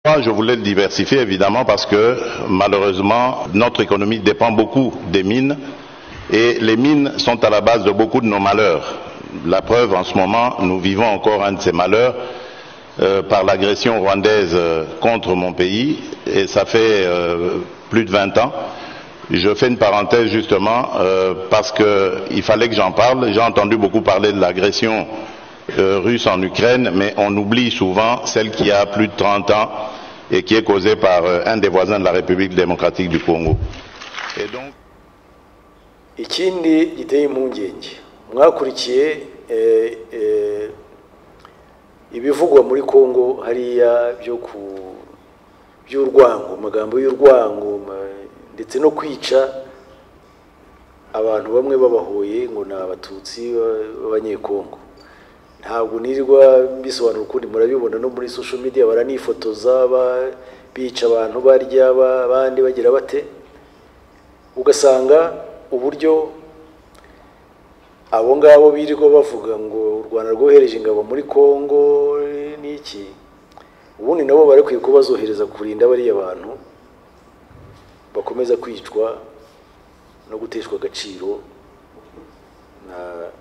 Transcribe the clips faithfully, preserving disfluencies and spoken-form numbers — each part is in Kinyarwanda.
Je voulais le diversifier évidemment parce que malheureusement notre économie dépend beaucoup des mines et les mines sont à la base de beaucoup de nos malheurs. La preuve, en ce moment, nous vivons encore un de ces malheurs euh, par l'agression rwandaise euh, contre mon pays et ça fait euh, plus de vingt ans. Je fais une parenthèse justement euh, parce qu'il fallait que j'en parle. J'ai entendu beaucoup parler de l'agression euh, russe en Ukraine, mais on oublie souvent celle qui a plus de trente ans et qui est causée par euh, un des voisins de la République démocratique du Congo. Et donc... ikindi giteye impungenge mwakurikiye eh, eh, ibivugwa muri Kongo hariya byo ku by'urwango magambo y'urwango ndetse no kwica abantu bamwe babahoye ngo na abatutsi b'abanyekongo. Ntabwo nirirwa bisobanura ukundi, murabibona no muri social media baranifotoza bica abantu barya abandi bagira bate, ugasanga uburyo abo ngabo birirwa bavuga ngo u Rwanda rwohereje ingabo muri Kongo niki, ubundi nabo barekwiye kubazohereza kurinda bari abantu bakomeza kwicwa no guteshwa agaciro na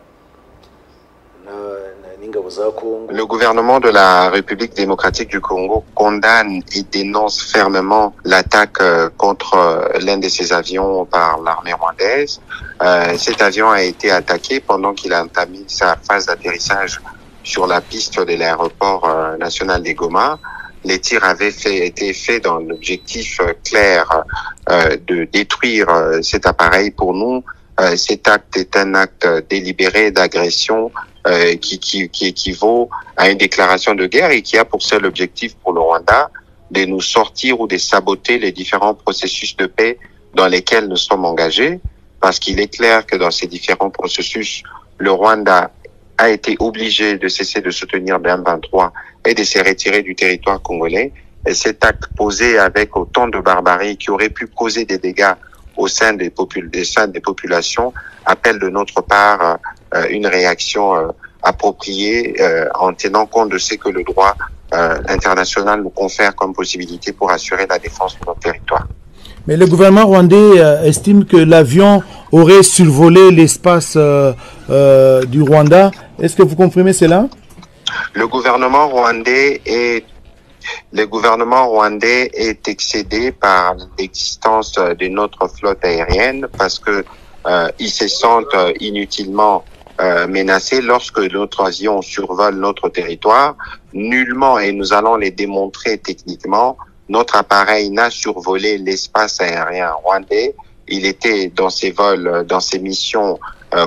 Le gouvernement de la République démocratique du Congo condamne et dénonce fermement l'attaque contre l'un de ses avions par l'armée rwandaise. Euh, cet avion a été attaqué pendant qu'il a entamé sa phase d'atterrissage sur la piste de l'aéroport euh, national des Goma. Les tirs avaient fait, été faits dans l'objectif euh, clair euh, de détruire euh, cet appareil. Pour nous, euh, cet acte est un acte délibéré d'agression Euh, qui, qui, qui équivaut à une déclaration de guerre et qui a pour seul objectif pour le Rwanda de nous sortir ou de saboter les différents processus de paix dans lesquels nous sommes engagés, parce qu'il est clair que dans ces différents processus, le Rwanda a été obligé de cesser de soutenir le M vingt-trois et de se retirer du territoire congolais. Et cet acte posé avec autant de barbarie qui aurait pu causer des dégâts au sein des, popul- des, sein des populations appelle de notre part euh, une réaction euh, appropriée euh, en tenant compte de ce que le droit euh, international nous confère comme possibilité pour assurer la défense de notre territoire. Mais le gouvernement rwandais euh, estime que l'avion aurait survolé l'espace euh, euh, du Rwanda. Est-ce que vous comprenez cela? Le gouvernement rwandais est Le gouvernement rwandais est excédé par l'existence de notre flotte aérienne parce que euh, ils se sentent inutilement euh, menacés lorsque notre avion survole notre territoire. Nullement, et nous allons les démontrer techniquement, notre appareil n'a survolé l'espace aérien rwandais. Il était dans ses vols, dans ses missions. Euh...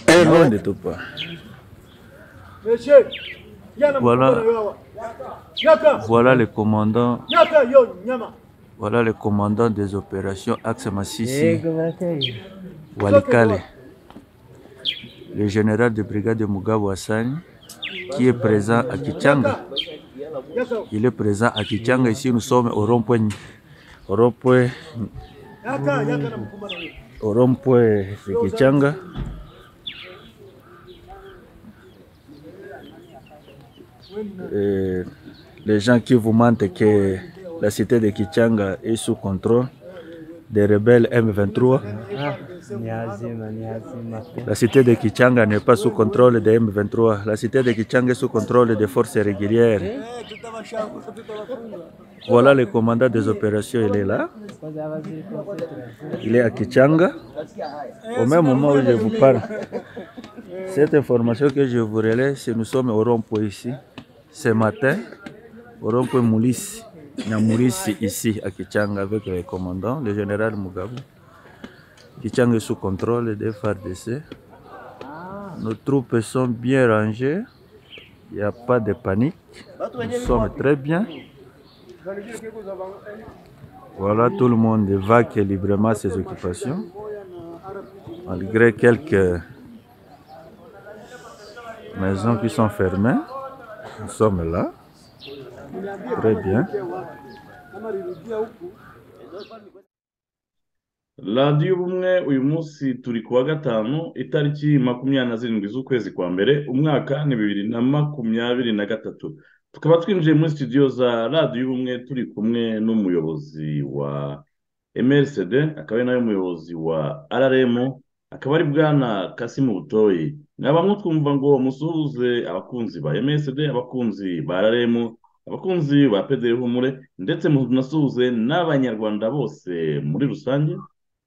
Voilà. Voilà le commandant. Voilà le commandant des opérations Axe Massissi, Walikale, le général de brigade de Mugabe Hassan, qui est présent à Kichanga. Il est présent à Kichanga. Ici, nous sommes au rond-point, au rond-point, au rond-point de Kichanga. Et les gens qui vous mentent que la cité de Kichanga est sous contrôle des rebelles M vingt-trois. La cité de Kichanga n'est pas sous contrôle des M vingt-trois. La cité de Kichanga est sous contrôle des forces régulières. Voilà le commandant des opérations, il est là. Il est à Kichanga. Au même moment où je vous parle, cette information que je vous relève, c'est que nous sommes au rond-point ici. Ce matin, au rond-point Moulissi, Nyamourissi ici à Kichanga avec le commandant, le général Mugabe. Kichanga est sous contrôle des F R D C. Nos troupes sont bien rangées, il n'y a pas de panique, nous sommes très bien. Voilà, tout le monde évacue librement ses occupations, malgré quelques maisons qui sont fermées. Nous sommes là, très bien. radiyo ubumwe uyu munsi turi kuwa gatanu itariki makumyabiri na zirindwi z'ukwezi kwa mbere umwaka ni bibiri na makumyabiri na gatatu tukaba twinjiye muri studio za radiyo y'ubumwe turi kumwe n'umuyobozi wa M R C D, akaba ari nawe muyobozi wa R R M, akaba ari bwana Kasimu Butoyi. Mwaba mwumva ngo musuhuze abakunzi ba M R C D, abakunzi ba R R M, abakunzi ba P D R Humure, ndetse munasuhuze n'abanyarwanda bose muri rusange.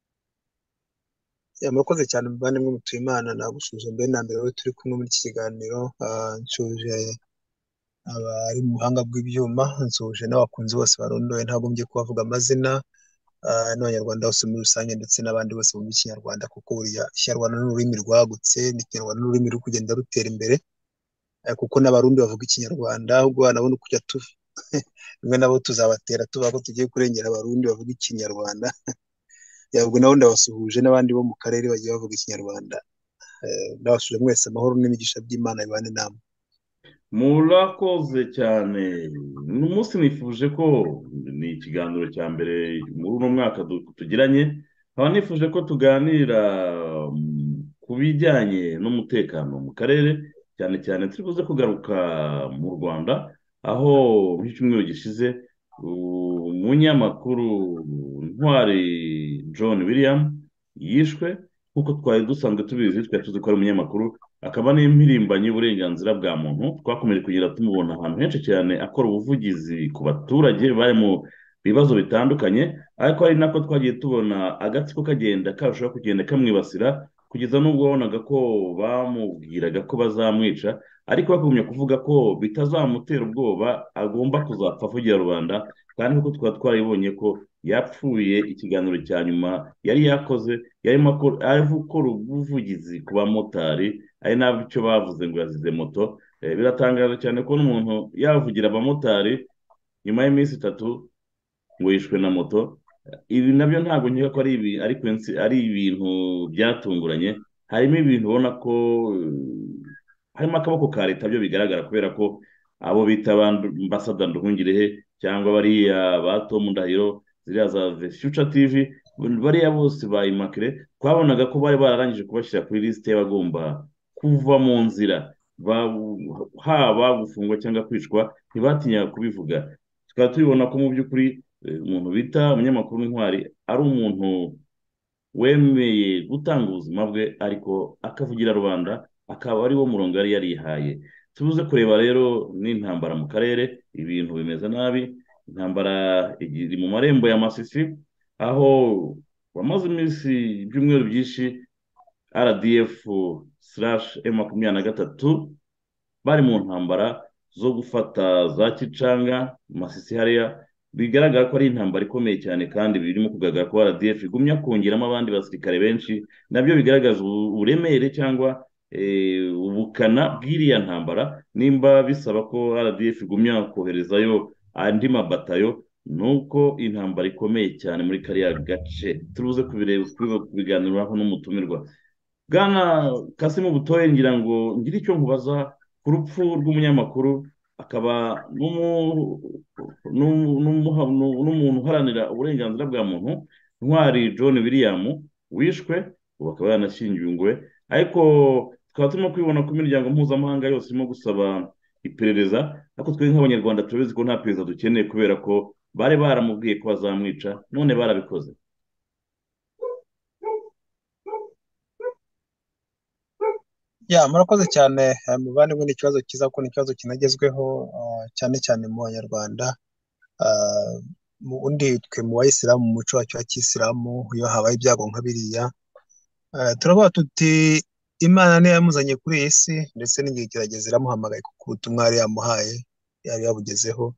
Murakoze cyane muvandimwe Mutuyimana, nagushuje mbere na mbere wowe turi kumwe muri iki kiganiro. Nshuje abari mu buhanga bw'ibyuma, nshuje n'abakunzi bose barondoye ntagombye kubavuga amazina, n'abanyarwanda bose muri rusange ndetse n'abandi bose mu Kinyarwanda, kuko buriya Ikinyarwanda ni ururimi rwagutse, n'Ikinyarwanda ni ururimi ruri kugenda rutera imbere, kuko n'abarundi bavuga Ikinyarwanda, ahubwo banabona kujya tuva rimwe nabo tuzabatera tuvuga ko tugiye kurengera abarundi bavuga Ikinyarwanda. Yabwo nabo ndabasuhuje n'abandi bo mu karere bagiye bavuga Ikinyarwanda. Ndabasuhuje mwese, amahoro n'imigisha by'Imana bibane namwe. Murakoze cyane. N'umunsi nifuje ko ni ikiganiro cya mbere muri uno mwaka tugiranye, nkaba nifuje ko tuganira ku bijyanye n'umutekano mu karere, cyane cyane turi buze kugaruka mu Rwanda, aho mu cyumweru gishize umunyamakuru Ntwari John William yishwe. Nkuko twari dusanzwe tubizi, twari tuzi ko ari umunyamakuru, akaba n'impirimbanyi y'uburenganzira bwa muntu. Twakomeje kugira tumubona ahantu henshi cyane akora ubuvugizi ku baturage bari mu bibazo bitandukanye, ariko ari nako twagiye tubona agatsiko kagenda karushaho kugenda kamwibasira, kugeza n'ubwo wabonaga ko bamubwiraga ko bazamwica, ariko bakagumya kuvuga ko bitazamutera ubwoba, agomba kuzapfa avugira rubanda. Kandi kuko twaba twaribonye ko yapfuye ikiganiro cya nyuma yari yakoze, yarimo gukora ubuvugizi ku bamotari, ari nabyo bavuze ngo yazize moto. Biratangaje cyane ko n'umuntu yavugira abamotari nyuma y'iminsi itatu ngo yishwe na moto. Ibi nabyo ntabwo nkeka ko ari ibi ariko ari ibintu byatunguranye. Harimo ibintu ubona ko harimo akaboko ka leta, byo bigaragara, kubera ko abo bita ambasada Nduhungirehe cyangwa bariya ba Tom Ndahiro, ziriya za The Future T V, bariya bose ba Immaculée, twabonaga ko bari bararangije kubashyira kuri lisite y'abagomba kuva mu nzira, haba gufungwa cyangwa kwicwa, ntibatinyaga kubivuga. Tukaba tubibona ko mu by'ukuri umuntu bita umunyamakuru Ntwari ari umuntu wemeye gutanga ubuzima bwe, ariko akavugira rubanda, akaba ari wo murongo yari yarihaye. Tubuze kureba rero n'intambara mu karere, ibintu bimeze nabi. Intambara iri mu marembo ya Masisi, aho wamaze iminsi ibyumweru byinshi R D F slash M makumyabiri na gatatu bari mu ntambara zo gufata za Kicanga, Masisi hariya. Bigaragara ko ari intambara ikomeye cyane, kandi birimo kugaragara ko R D F igumya kongeramo abandi basirikare benshi, nabyo bigaragaza uburemere cyangwa ubukana bw'iriya ntambara. Nimba bisaba ko R D F igumya koherezayo andi mabatayo, nuko intambara ikomeye cyane muri kariya gace. Turuze kubiganiraho n'umutumirwa bwana Kasimu Butoyi. Ngira ngo ngire icyo nkubaza ku rupfu rw'umunyamakuru, akaba n'umuntu uharanira uburenganzira bwa muntu, Ntwari John William wishwe, ubu akaba yanashyingiwe. Ariko tukaba turimo kwibona ko imiryango mpuzamahanga yose irimo gusaba iperereza, ariko twe nk'abanyarwanda turabizi ko nta perezida dukeneye, kubera ko bari baramubwiye ko bazamwica, none barabikoze. Ya murakoze cyane muvandimwe, ni ikibazo cyiza ko ni ikibazo kinagezweho, cyane cyane mu banyarwanda. Undi twe mu bayisilamu, mu muco wacu wa kisilamu, iyo habaye ibyago nka biriya, turavuga tuti Imana niyo yamuzanye kuri iyi si, ndetse n'igihe kirageze iramuhamagaye kuko ubutumwa yari yamuhaye yari yabugezeho.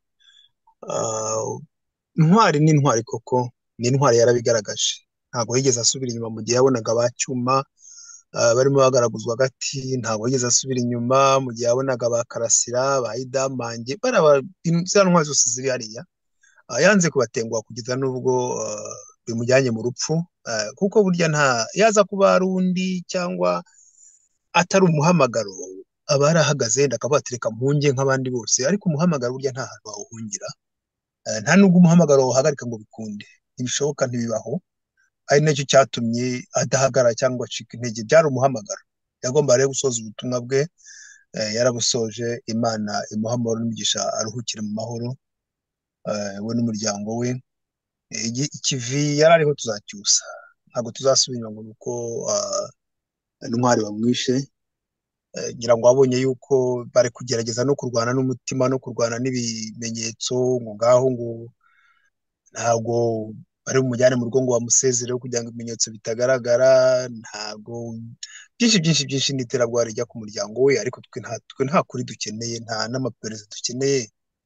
Ntwari ni intwari koko, ni intwari yarabigaragaje, ntabwo yigeze asubira inyuma mu gihe yabonaga ba Cyuma barimo bagaraguzwa hagati, ntabwo yigeze asubira inyuma mu gihe yabonaga ba Karasira, ba Idamange, ziriya ntwari zose ziri hariya. Yanze kubatenguha kugeza n'ubwo bimujyanye mu rupfu, kuko burya nta yaza kuba ari undi cyangwa atari umuhamagaro, aba yarahagaze wenda akaba yatereka mpunge nk'abandi bose, ariko umuhamagaro burya nta hantu wawuhungira, nta nubwo umuhamagaro wawuhagarika ngo bikunde, ntibishoboka, ntibibaho. Ari nacyo cyatumye adahagarara cyangwa acika intege, byari umuhamagaro, yagomba rero gusoza ubutumwa bwe yarabusoje, Imana imuha amahoro n'umugisha, aruhukire mu mahoro we n'umuryango we. Ikivi yari ariho tuzacyusa, ntabwo tuzasubira inyuma ngo nuko intwari bamwishe. ngira ngo wabonye yuko bari kugerageza no kurwana n'umutima no kurwana n'ibimenyetso, ngo ngaho ngo ntabwo bari bumujyane mu rugo ngo bamusezereho kugira ngo ibimenyetso bitagaragara. Ntabwo byinshi byinshi byinshi n'iterabwoba rijya ku muryango we, ariko twe nta twe nta kuri dukeneye, nta n'amaperereza dukeneye.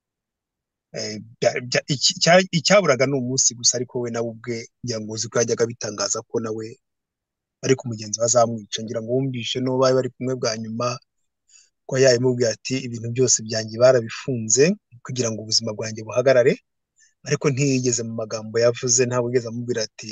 Icyaburaga ni umunsi gusa, ariko we nawe ubwe ngira ngo uzi ko yajyaga bitangaza ko nawe ariko umugenzi bazamwica. Ngira ngo wumvishe n'uwo bari bari kumwe bwa nyuma ko yayimubwiye ati ibintu byose byanjye barabifunze kugira ngo ubuzima bwanjye buhagarare, ariko ntiyigeze mu magambo yavuze, ntabwo yigeze amubwira ati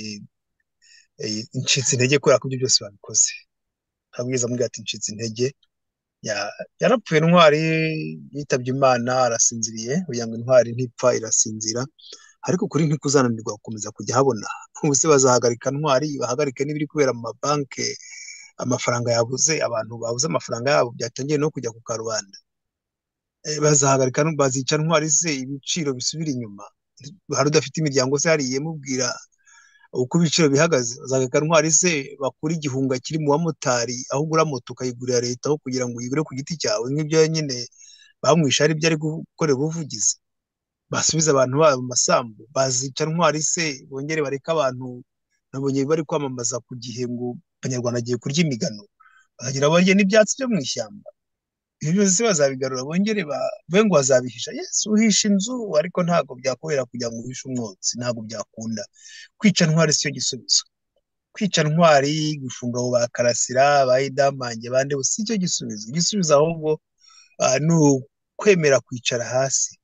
incitse intege kubera ko ibyo byose babikoze. Ntabwo yigeze amubwira ati incitse intege. Yarapfuye, intwari yitabye Imana, arasinziriye. Kugira ngo intwari ntipfa irasinzira, ariko kuri ntikuzananirwa gukomeza kujya habona. Ubu se bazahagarika ntwari, bahagarike n'ibiri kubera mu mabanki, amafaranga yabuze, abantu babuze amafaranga yabo byatangiye no kujya ku karubanda. Bazahagarika, bazica ntwari se ibiciro bisubira inyuma? Hari udafite imiryango se hariye mubwira uko ibiciro bihagaze? Bazahagarika ntwari se bakura igihunga kiri mu bamotari, aho ugura moto ukayigurira leta aho kugira ngo uyigure ku giti cyawe, nk'ibyo nyine bamwishe ari byo ari gukorera ubuvugizi? Basubiza abantu babo mu masambu? Bazica ntwari se bongere bareka abantu? Nabonye bari kwamamaza ku gihe ngo abanyarwanda agiye kurya imigano, bakagira barye n'ibyatsi byo mu ishyamba. Ibyo byose bazabigarura bongere bavuge ngo bazabihisha? Yes, uhisha inzu, ariko ntabwo byakubera kugira ngo uhishe umwotsi, ntabwo byakunda. Kwica ntwari siyo gisubizo. Kwica ntwari, gufunga abo ba Karasira, ba Idamange, bande si cyo gisubizo. Igisubizo ahubwo ni ukwemera kwicara hasi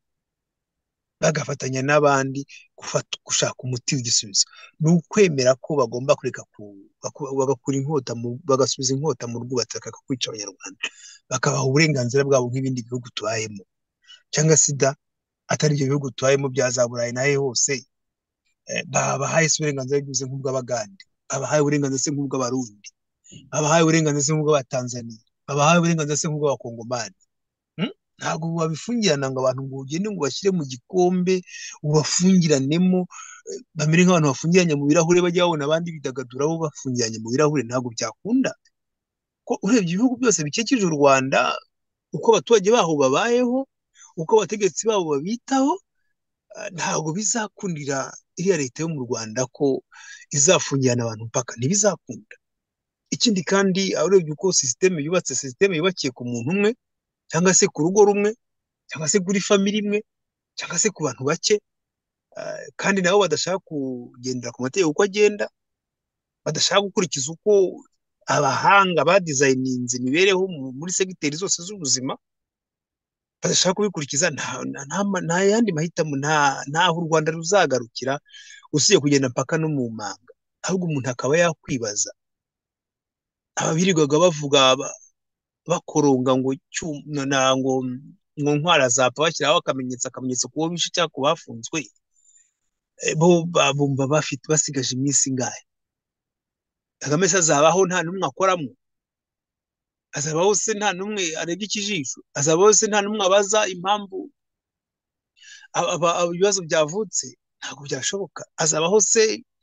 bagafatanya n'abandi gushaka umuti w'igisubizo. Ni ukwemera ko bagomba kureka bagakura inkota, bagasubiza inkota mu rwubatsi, bakaka kwica abanyarwanda, bakabaha uburenganzira bwabo nk'ibindi bihugu tubayemo. Cyangwa sida atari ibyo bihugu tubayemo bya za Burayi nahe hose, babahaye uburenganzira bwize nk'ubw'Abagande, babahaye uburenganzira se nk'ubw'Abarundi, babahaye uburenganzira se nk'ubw'Abatanzaniya, babahaye uburenganzira se nk'ubw'Abakongomani. Ntabwo babifungirana ngo abantu ngo ugende ngo bashyire mu gikombe ubafungiranemo, bamere nk'abantu bafungiranye mu birahure, bajya babona abandi bidagadura bo bafungiranye mu birahure. Ntabwo byakunda ko urebye ibihugu byose bikikije u Rwanda, uko abaturage baho babayeho, uko abategetsi babo babitaho, ntabwo bizakundira iriya leta yo mu Rwanda ko izafungirana abantu mpaka, ntibizakunda. Ikindi kandi urebye uko sisiteme yubatse, sisiteme yubakiye ku muntu umwe, cyangwa se ku rugo rumwe, cyangwa se kuri famili imwe, cyangwa se ku bantu bake, kandi nabo badashaka kugendera ku mategeko uko agenda, badashaka gukurikiza uko abahanga badizayininze imibereho muri segiteri zose z'ubuzima, badashaka kubikurikiza. Nta yandi mahitamo, ntaho u Rwanda ruzagarukira usibye kugenda mpaka no mu manga. Ahubwo umuntu akaba yakwibaza, ababirirwaga bavuga bakoronga ngo ngo ngo ntwara zapfa bashyiraho akamenyetso akamenyetso kubo bishe cyangwa ku bafunzwe, bo bumva bafite basigaje iminsi ingahe? Kagame se azabaho nta n'umwe akoramo? Azabaho se nta n'umwe arebye ikijisho? Azabaho se nta n'umwe abaza impamvu ibibazo byavutse? Ntabwo byashoboka. Azabaho se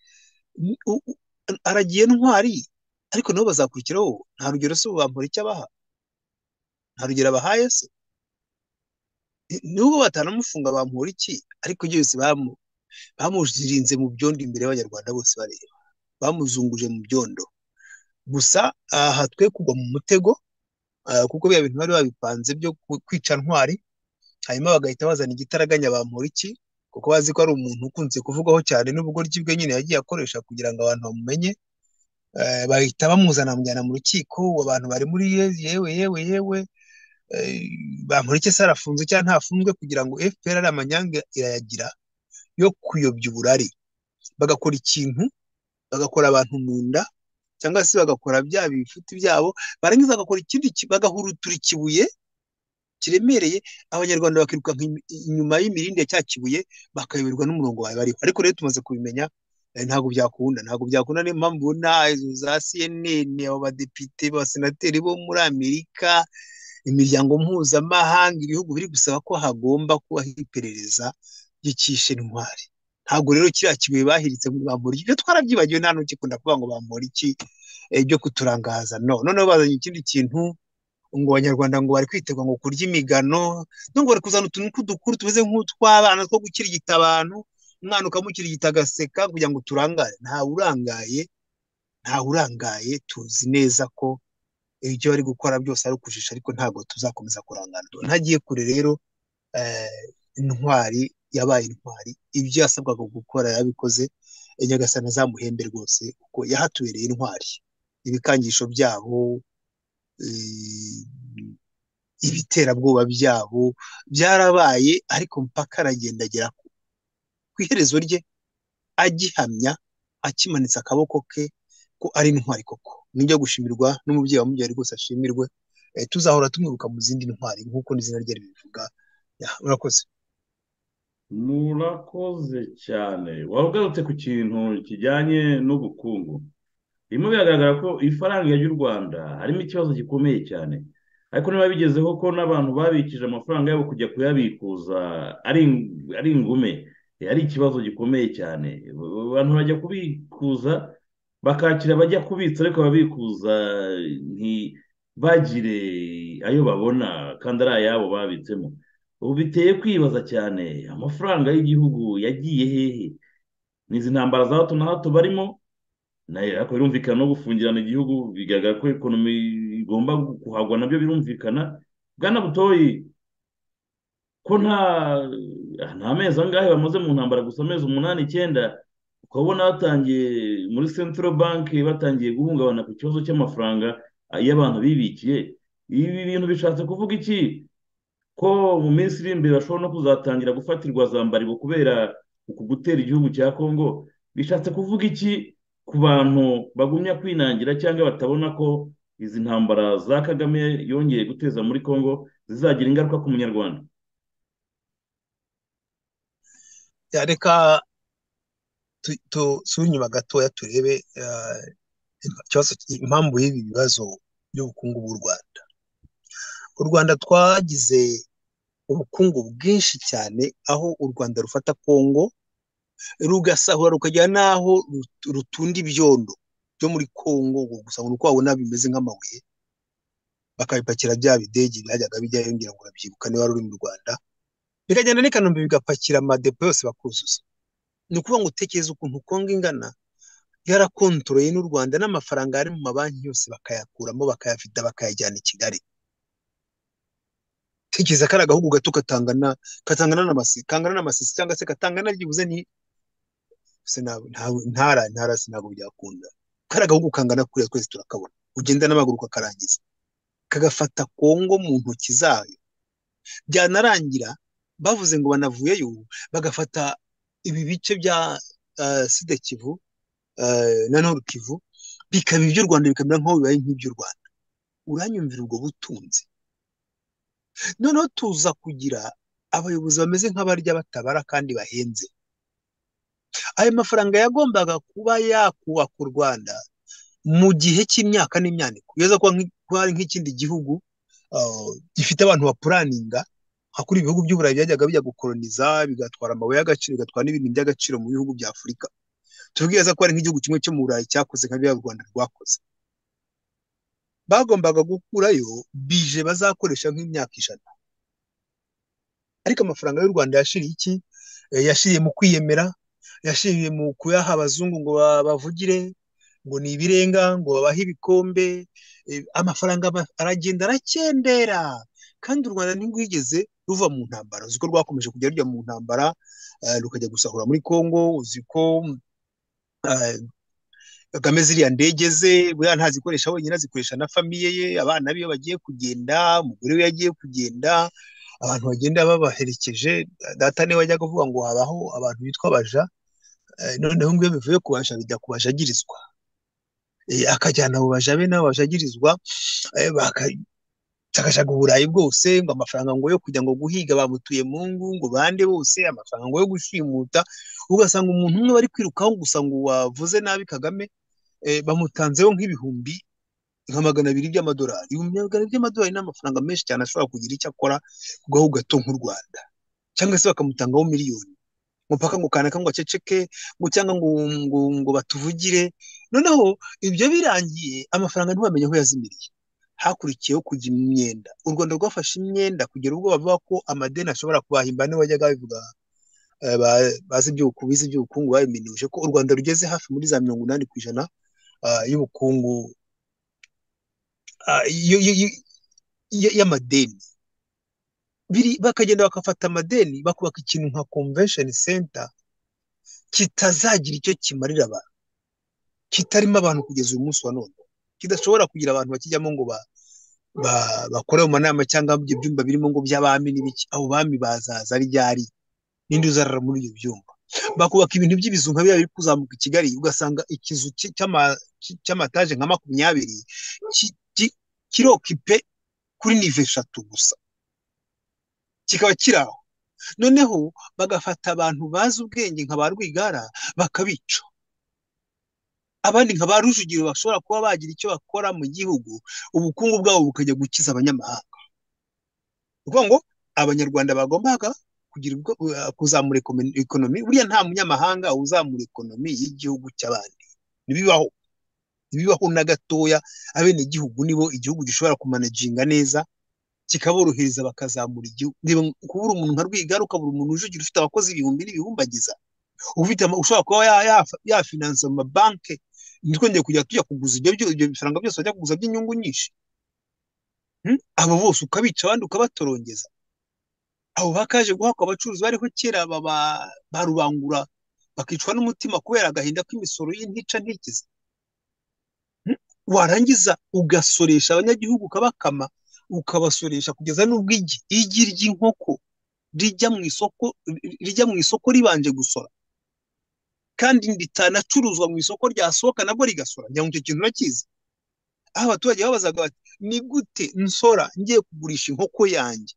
aragiye ntwari, ariko nabo bazakurikiraho? Nta rugero se bampora icyo abaha? Nta rugero abahaye se? Nubwo batanamufunga bampora iki? Ariko byose bamuzirinze mu byondo imbere y'abanyarwanda bose bareba, bamuzunguje mu byondo. Gusa aha twe kugwa mu mutego, kuko biya bintu bari babipanze byo kwica ntwari, hanyuma bagahita bazana igitaraganya bampora iki, kuko bazi ko ari umuntu ukunze kuvugaho cyane n'ubugoryi bwe nyine yagiye akoresha kugira ngo abantu bamumenye. Bahita bamuzana bamujyana mu rukiko, abantu bari muri yewe yewe yewe bampora iki se arafunze cyangwa ntafunzwe, kugira ngo F P R ari amanyanga irayagira yo kuyobya uburari, bagakora ikintu, bagakora abantu mu nda, cyangwa se bagakora bya bifuti byabo, barangiza bagakora ikindi, bagahurutura ikibuye kiremereye, abanyarwanda bakiruka inyuma y'imirindi ya cya kibuye, bakayoberwa n'umurongo wawe bariho. Ariko rero tumaze kubimenya, ntabwo byakunda, ntabwo byakunda. Niyo mpamvu ubona izo za C N N, abo badepite, abasenateri bo muri Amerika, imiryango mpuzamahanga ibihugu biri gusaba ko hagomba kubaho iperereza ry'icyishe intwari. Ntabwo rero kiriya kibuye bahiritse ngo bamura ibyo twarabyibagiwe, nta n'ukikunda kuvuga ngo bamura iki byo kuturangaza. No, noneho bazanye ikindi kintu ngo abanyarwanda ngo bari kwitegwa ngo kurya imigano, ngo bari kuzana utuntu tw'udukuru tumeze nk'utw'abana two gukirigita abantu, umwana ukamukirigita agaseka kugira ngo turangare. Ntawe urangaye, ntawe urangaye, tuzi neza ko ibyo bari gukora byose ari ukujisha, ariko ntabwo tuzakomeza kurangana. Ntagiye kure rero, intwari yabaye intwari, ibyo yasabwaga gukora yabikoze. Nyagasani azamuhembe rwose kuko yahatubereye intwari. Ibikangisho byabo, ibiterabwoba byabo byarabaye, ariko mpaka aragenda agera ku iherezo rye agihamya, akimanitse akaboko ke ko ari intwari koko. Nijya gushimirwa n'umubyeyi wamubyaye rwose ashimirwe. Tuzahora tumwibuka mu zindi ntwari nk'uko n'izina rye ribivuga. Murakoze. Murakoze cyane. Wari ugarutse ku kintu kijyanye n'ubukungu. Birimo biragaragara ko ifaranga ry'u Rwanda harimo ikibazo gikomeye cyane, ariko niba bigezeho ko n'abantu babikije amafaranga yabo kujya kuyabikuza ari ari ingume, ari ikibazo gikomeye cyane. Abantu bajya kubikuza bakakira bajya kubitsa, ariko babikuza ntibagire ayo babona kandi ari ayabo babitsemo. Ubu biteye kwibaza cyane, amafaranga y'igihugu yagiye hehe? N'izi ntambara za hato na hato barimo, nayo ariko birumvikana no gufungirana igihugu, bigaragara ko ekonomi igomba kuhagwa, nabyo birumvikana. Bwana Butoyi, ko nta nta mezi angahe bamaze mu ntambara, gusa amezi umunani icyenda, ukabona batangiye muri Central Bank batangiye guhungabana ku kibazo cy'amafaranga y'abantu bibikiye. Ibi bintu bishatse kuvuga iki? Ko mu minsi iri imbere bashobora no kuzatangira gufatirwa za mbaribo kubera uku gutera igihugu cya Congo? Bishatse kuvuga iki ku bantu bagumya kwinangira cyangwa batabona ko izi ntambara za Kagame yongeye guteza muri Congo zizagira ingaruka ku munyarwanda? Reka tusubire inyuma gatoya turebe impamvu y'ibi bibazo by'ubukungu bw'u Rwanda. U Rwanda twagize ubukungu bwinshi cyane, aho u Rwanda rufata Congo rugasahura rukajya n'aho rutunda ibyondo byo muri Congo, gusa ngo uko wabona bimeze nk'amabuye, bakabipakira bya bidege byajyaga bijyayo, ngira ngo urabyibuka niba ruri mu Rwanda, bikagenda n'i Kanombe bigapakira amadepo yose bakuzuza. Ni ukuvuga ngo utekereza ukuntu Congo ingana, yarakontoreye n'u Rwanda, n'amafaranga ari mu mabanki yose bakayakuramo bakayafita bakayajyana i Kigali. Tekereza kari agahugu gato katangana katangana n'amasisi kangana n'amasisi cyangwa se katangana byibuze ni ntara ntara sinago byakunda. Kari agahugu kangana kure twese turakabona, ugenda n'amaguru kakarangiza, kagafata Congo mu ntoki zayo. Byanarangira bavuze ngo banavuyeyo bagafata ibi bice bya Sud Kivu na Nord Kivu, bikaba iby'u Rwanda, bikamera nk'aho bibaye nk'iby'u Rwanda. Uranyumvira ubwo butunzi? Noneho tuza kugira abayobozi bameze nk'abarya batabara kandi bahenze. Ayo mafaranga yagombaga kuba yakubaka u Rwanda mu gihe cy'imyaka n'imyaniko, yeza ko hari nk'ikindi gihugu gifite abantu bapuraninga, hakuri ibihugu by'Uburayi byajyaga bijya gukoloniza bigatwara amabuye y'agaciro, bigatwara n'ibintu by'agaciro mu bihugu bya Afurika. Tubwiriza ko hari nk'igihugu kimwe cyo mu Burayi cyakoze nka bya Rwanda rwakoze. Bagombaga gukurayo bije bazakoresha nk'imyaka ijana, ariko amafaranga y'u Rwanda yashiriye iki? Yashiriye mu kwiyemera, yashiriye mu kuyaha abazungu ngo bavugire, ngo ni ibirenga, ngo babahe ibikombe. Amafaranga aragenda arakendera, kandi u Rwanda ntirwigeze ruva mu ntambara. Uzi ko rwakomeje kujya rujya mu ntambara, rukajya gusahura muri Congo. Uzi ko Kagame ziriya ndege ze buriya ntazikoresha wenyine, azikoresha na famiye ye, abana be bagiye kugenda, umugore we yagiye kugenda, abantu bagenda babaherekeje. Data niwe wajyaga kuvuga ngo habaho abantu bitwa abaja, noneho ngo iyo bivuye ku baja bijya ku bajagirizwa, akajyana abo baja be nabo bajagirizwa, bakajyaga Uburayi bwose, ngo amafaranga ngo yo kujya ngo guhiga bamutuye mu ngo, ngo bande bose amafaranga ngo yo gushimuta. Ugasanga umuntu umwe bari kwirukaho gusa ngo wavuze nabi Kagame bamutanzeho nk'ibihumbi nka magana abiri by'amadolari ibihumbi magana abiri by'amadolari ni amafaranga menshi cyane ashobora kugira icyo akora ku gahugu gato nk'u Rwanda cyangwa se bakamutangaho miliyoni mupaka ngo kanaka ngo aceceke ngo cyangwa ngo ngo ngo batuvugire noneho ibyo birangiye amafaranga ntibamenye aho yazimiriye hakurikiyeho kujya imyenda u Rwanda rwafashe imyenda kugera ubwo bavuga ko amadeni ashobora kubahimba niba wajyaga bivuga bazi iby'ubukungu iby'ubukungu babiminuje ko u Rwanda rugeze hafi muri za mirongo inani ku ijana y'ubukungu y'amadeni bakagenda bakafata amadeni bakubaka ikintu nka convention center kitazagira icyo kimarira abantu kitarimo abantu kugeza uyu munsi wa none kidashobora kugira abantu bakijyamo ngo bakore mu manama cyangwa ibyo byumba birimo ngo by'abami n'ibiki abo bami bazaza ryari n'indi uzarara muri ibyo byumba bakubaka ibintu by'ibizu nka biriya biri kuzamuka i Kigali ugasanga ikizu cy'amataje nka makumyabiri kirokipe kuri nive eshatu gusa kikaba kiraho noneho bagafata abantu bazi ubwenge nka ba Rwigara bakabica abandi nka ba Rujugiro bashobora kuba bagira icyo bakora mu gihugu ubukungu bwabo bukajya gukiza abanyamahanga uvuga ngo abanyarwanda bagombaga kugira kuzamura ekonomi buriya nta munyamahanga uzamura ekonomi y'igihugu cy'abandi nibibaho nibibaho na gatoya abene igihugu nibo igihugu gishobora kumanaginga neza kikaborohereza bakazamura igihugu kubura umuntu nka Rwigara ukabura umuntu ujugira ufite abakozi ibihumbi n'ibihumbagiza ufite ushobora kuba yafinansa mu mabanki ntitwongeye kujya tujya kuguza ibyo ibyo bifaranga byose bajya kuguza by'inyungu nyinshi abo bose ukabica abandi ukabatorongeza abo bakaje guhakwa abacuruzi bariho kera ba Rubangura bakicwa n'umutima kubera agahinda k'imisoro y'intica ntikize warangiza ugasoresha abanyagihugu ukabakama ukabasoresha kugeza n'ubwo igi igi ry'inkoko rijya mu isoko rijya mu isoko ribanje gusora kandi ritanacuruzwa mu isoko ryasohoka nabwo rigasora njya mu cyo kintu nakizi aho abaturage babazaga bati ni gute nsora ngiye kugurisha inkoko yanjye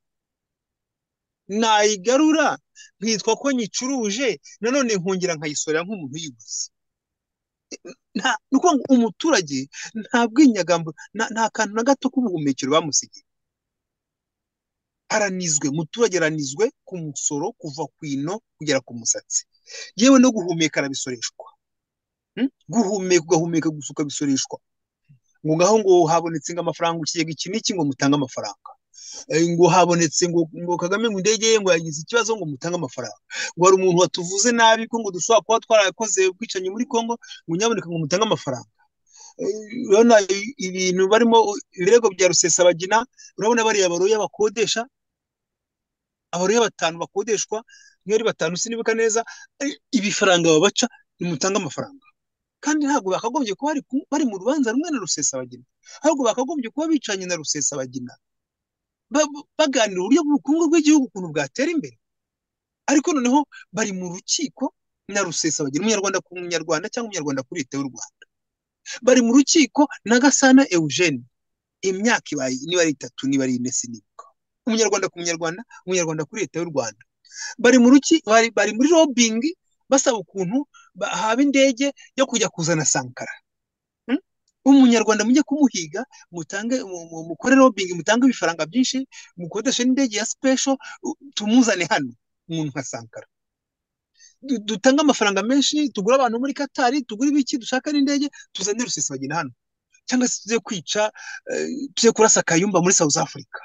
nayigarura nkitwa ko nyicuruje nanone nkongera nkayisorera nk'umuntu uyiguze nta nuko umuturage nta bwinyagambo nta kantu na gato k'ubuhumekero bamusigiye aranizwe umuturage aranizwe ku musoro kuva ku ino kugera ku musatsi yewe no guhumeka arabisoreshwa guhumeka ugahumeka gusa ukabisoreshwa ngo ngaho ngo habonetse ngo amafaranga ukigega iki n'iki ngo mutange amafaranga ngo habonetse ngo ngo Kagame ngo indege ye ngo yagize ikibazo ngo mutange amafaranga ngo hari umuntu watuvuze nabi ko ngo dushobora kuba twarakoze ubwicanyi muri Kongo ngo nyaboneka ngo mutange amafaranga urabona ibintu barimo ibirego bya Rusesabagina urabona bariya baroye bakodesha abaroye batanu bakodeshwa niyo ari batanu sinibuka neza ibifaranga babaca nimutanga amafaranga kandi ntabwo bakagombye kuba bari mu rubanza rumwe na Rusesabagina ahubwo bakagombye kuba bicanye na Rusesabagina baganira uburyo bw'ubukungu bw'igihugu ukuntu bwatera imbere ariko noneho bari mu rukiko na Rusesabagina umunyarwanda ku munyarwanda cyangwa umunyarwanda kuri leta y'u Rwanda bari mu rukiko na Gasana Eugene imyaka ibaye niba ari itatu niba ari ine sinibuka umunyarwanda ku munyarwanda umunyarwanda kuri leta y'u Rwanda bari mu ruki bari bari muri lobbying basaba ukuntu haba indege yo kujya kuzana Sankara umunyarwanda mujye kumuhiga mutange mukore lobbying mutange ibifaranga byinshi mukodesha n'indege ya special tumuzane hano umuntu nka Sankara dutanga amafaranga menshi tugura abantu muri Qatar tugura ibiki dushaka n'indege tuzane Rusesabagina hano cyangwa se tuze kwica tuze kurasa Kayumba muri South Africa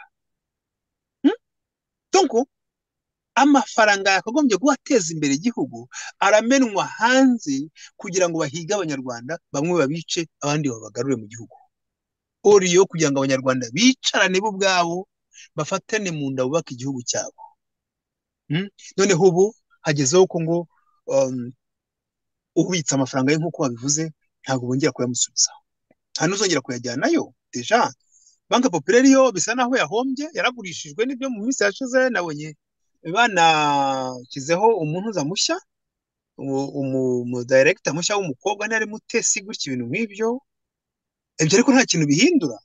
donc amafaranga yakagombye kubateza imbere igihugu aramenwa hanze kugira ngo bahige abanyarwanda bamwe babice abandi babagarure mu gihugu oriyo kugira ngo abanyarwanda bicarane bo ubwabo bafatane mu nda bubaka igihugu cyabo noneho ubu hagezeho ko ngo ubitsa amafaranga ye nk'uko babivuze ntabwo bongera kuyamusubiza nta n'uzongera kuyajyanayo deja banki populaire yo bisa naho yahombye yaragurishijwe n'ibyo mu minsi yashize nabonye banashyizeho umuntu mushya umu director mushya w'umukobwa ntari mutesi gutya ibintu nk'ibyo ibyo ariko nta kintu bihindura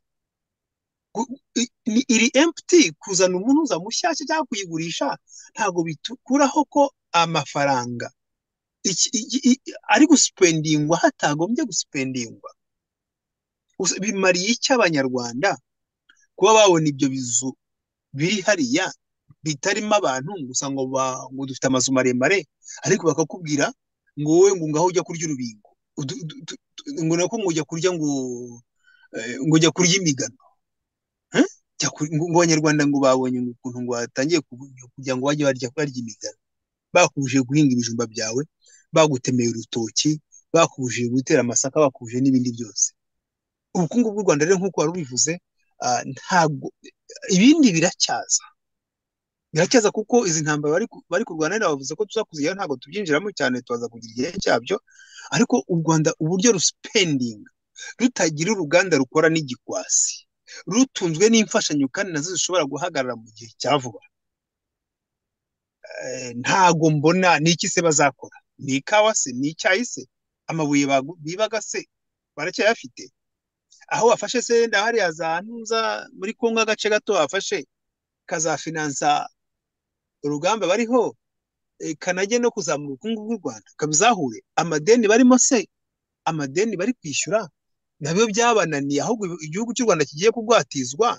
iri empty kuzana umuntu mushya cyangwa kuyigurisha ntabwo bitukuraho ko amafaranga ari guspendingwa hatagombye guspendingwa bimariye iki abanyarwanda kuba babona ibyo bizu biri hariya bitarimo abantu gusa ngo ngo dufite amazu maremare ariko bakakubwira ngo wowe ngo ngaho ujya kurya urubingo ngo nako ngo ujya kurya ngo ngo ujya kurya imigano ngo abanyarwanda ngo babonye ukuntu ngo batangiye kugira ngo bajye barya barya imigano bakubujije guhinga ibijumba byawe bagutemeye urutoki bakubujije gutera amasaka bakubujije n'ibindi byose ubukungu bw'u Rwanda rero nk'uko wari ubivuze ntabwo ibindi biracyaza biracyaza kuko izi ntambara bari bari kurwana bavuze ko tuzakuziyo ntabwo tubyinjiramo cyane tubaza kugira igihe cyabyo ariko u Rwanda uburyo ruspending rutagira uruganda rukora n'igikwasi rutunzwe n'imfashanyo kandi nazo zishobora guhagarara mu gihe cya vuba ntago mbona n'iki se bazakora ni ikawa se ni icyayi se amabuye bibaga se baracyayafite aho wafashe se ndahari yazantuza muri Kongo agace gato wafashe kazafinansa urugamba bariho kanajye no kuzamura ubukungu bw'u Rwanda kabizahure amadeni barimo se amadeni bari kwishyura nabyo byabananiye ahubwo igihugu cy'u Rwanda kigiye kugwatizwa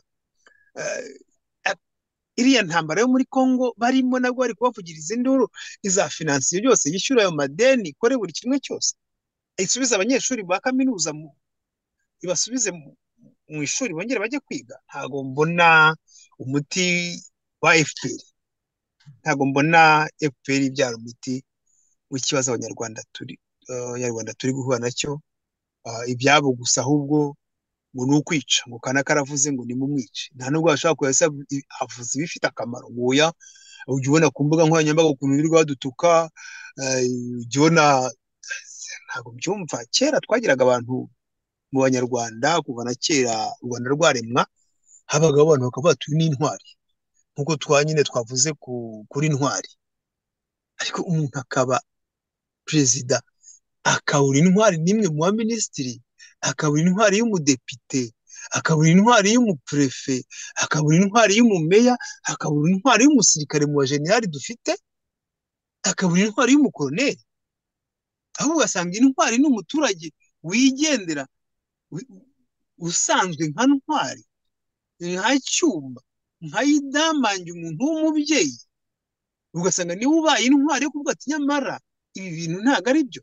iriya ntambara yo muri Kongo barimo nabwo bari kubavugiriza induru izafinansiyo byose yishyura ayo madeni kore buri kimwe cyose isubiza abanyeshuri ba kaminuza ibasubize mu ishuri bongere bajye kwiga ntago mbona umuti wa F P R ntago mbona F P R ibyara umuti w'ikibazo abanyarwanda turi abanyarwanda turi guhura nacyo ibyabo gusa ahubwo ngo ni ukwica ngo kana karavuze ngo ni mu mwice nta nubwo bashaka kuyasa avuze ibifite akamaro ngoya ujye ubona ku mbuga nkoranyambaga ukuntu birirwa badutuka ujye ubona ntabwo byumva kera twagiraga abantu mu banyarwanda kuva na kera u Rwanda rwaremwa habagaho abantu bakavuga turi n'intwari nkuko twanyine twavuze kuri intwari ariko umuntu akaba perezida akabura intwari n'imwe mu ba minisitiri akabura intwari y'umudepite akabura intwari y'umuprefe akabura intwari y'umumeya akabura intwari y'umusirikare mu bajenerali dufite akabura intwari y'umukoloneli aho ugasanga intwari n'umuturage wigendera usanzwe nka ntwari nka cyuma nka yidamange umuntu w'umubyeyi ugasanga niwe ubaye intwari yo kuvuga ati nyamara ibi bintu ntabwo ari byo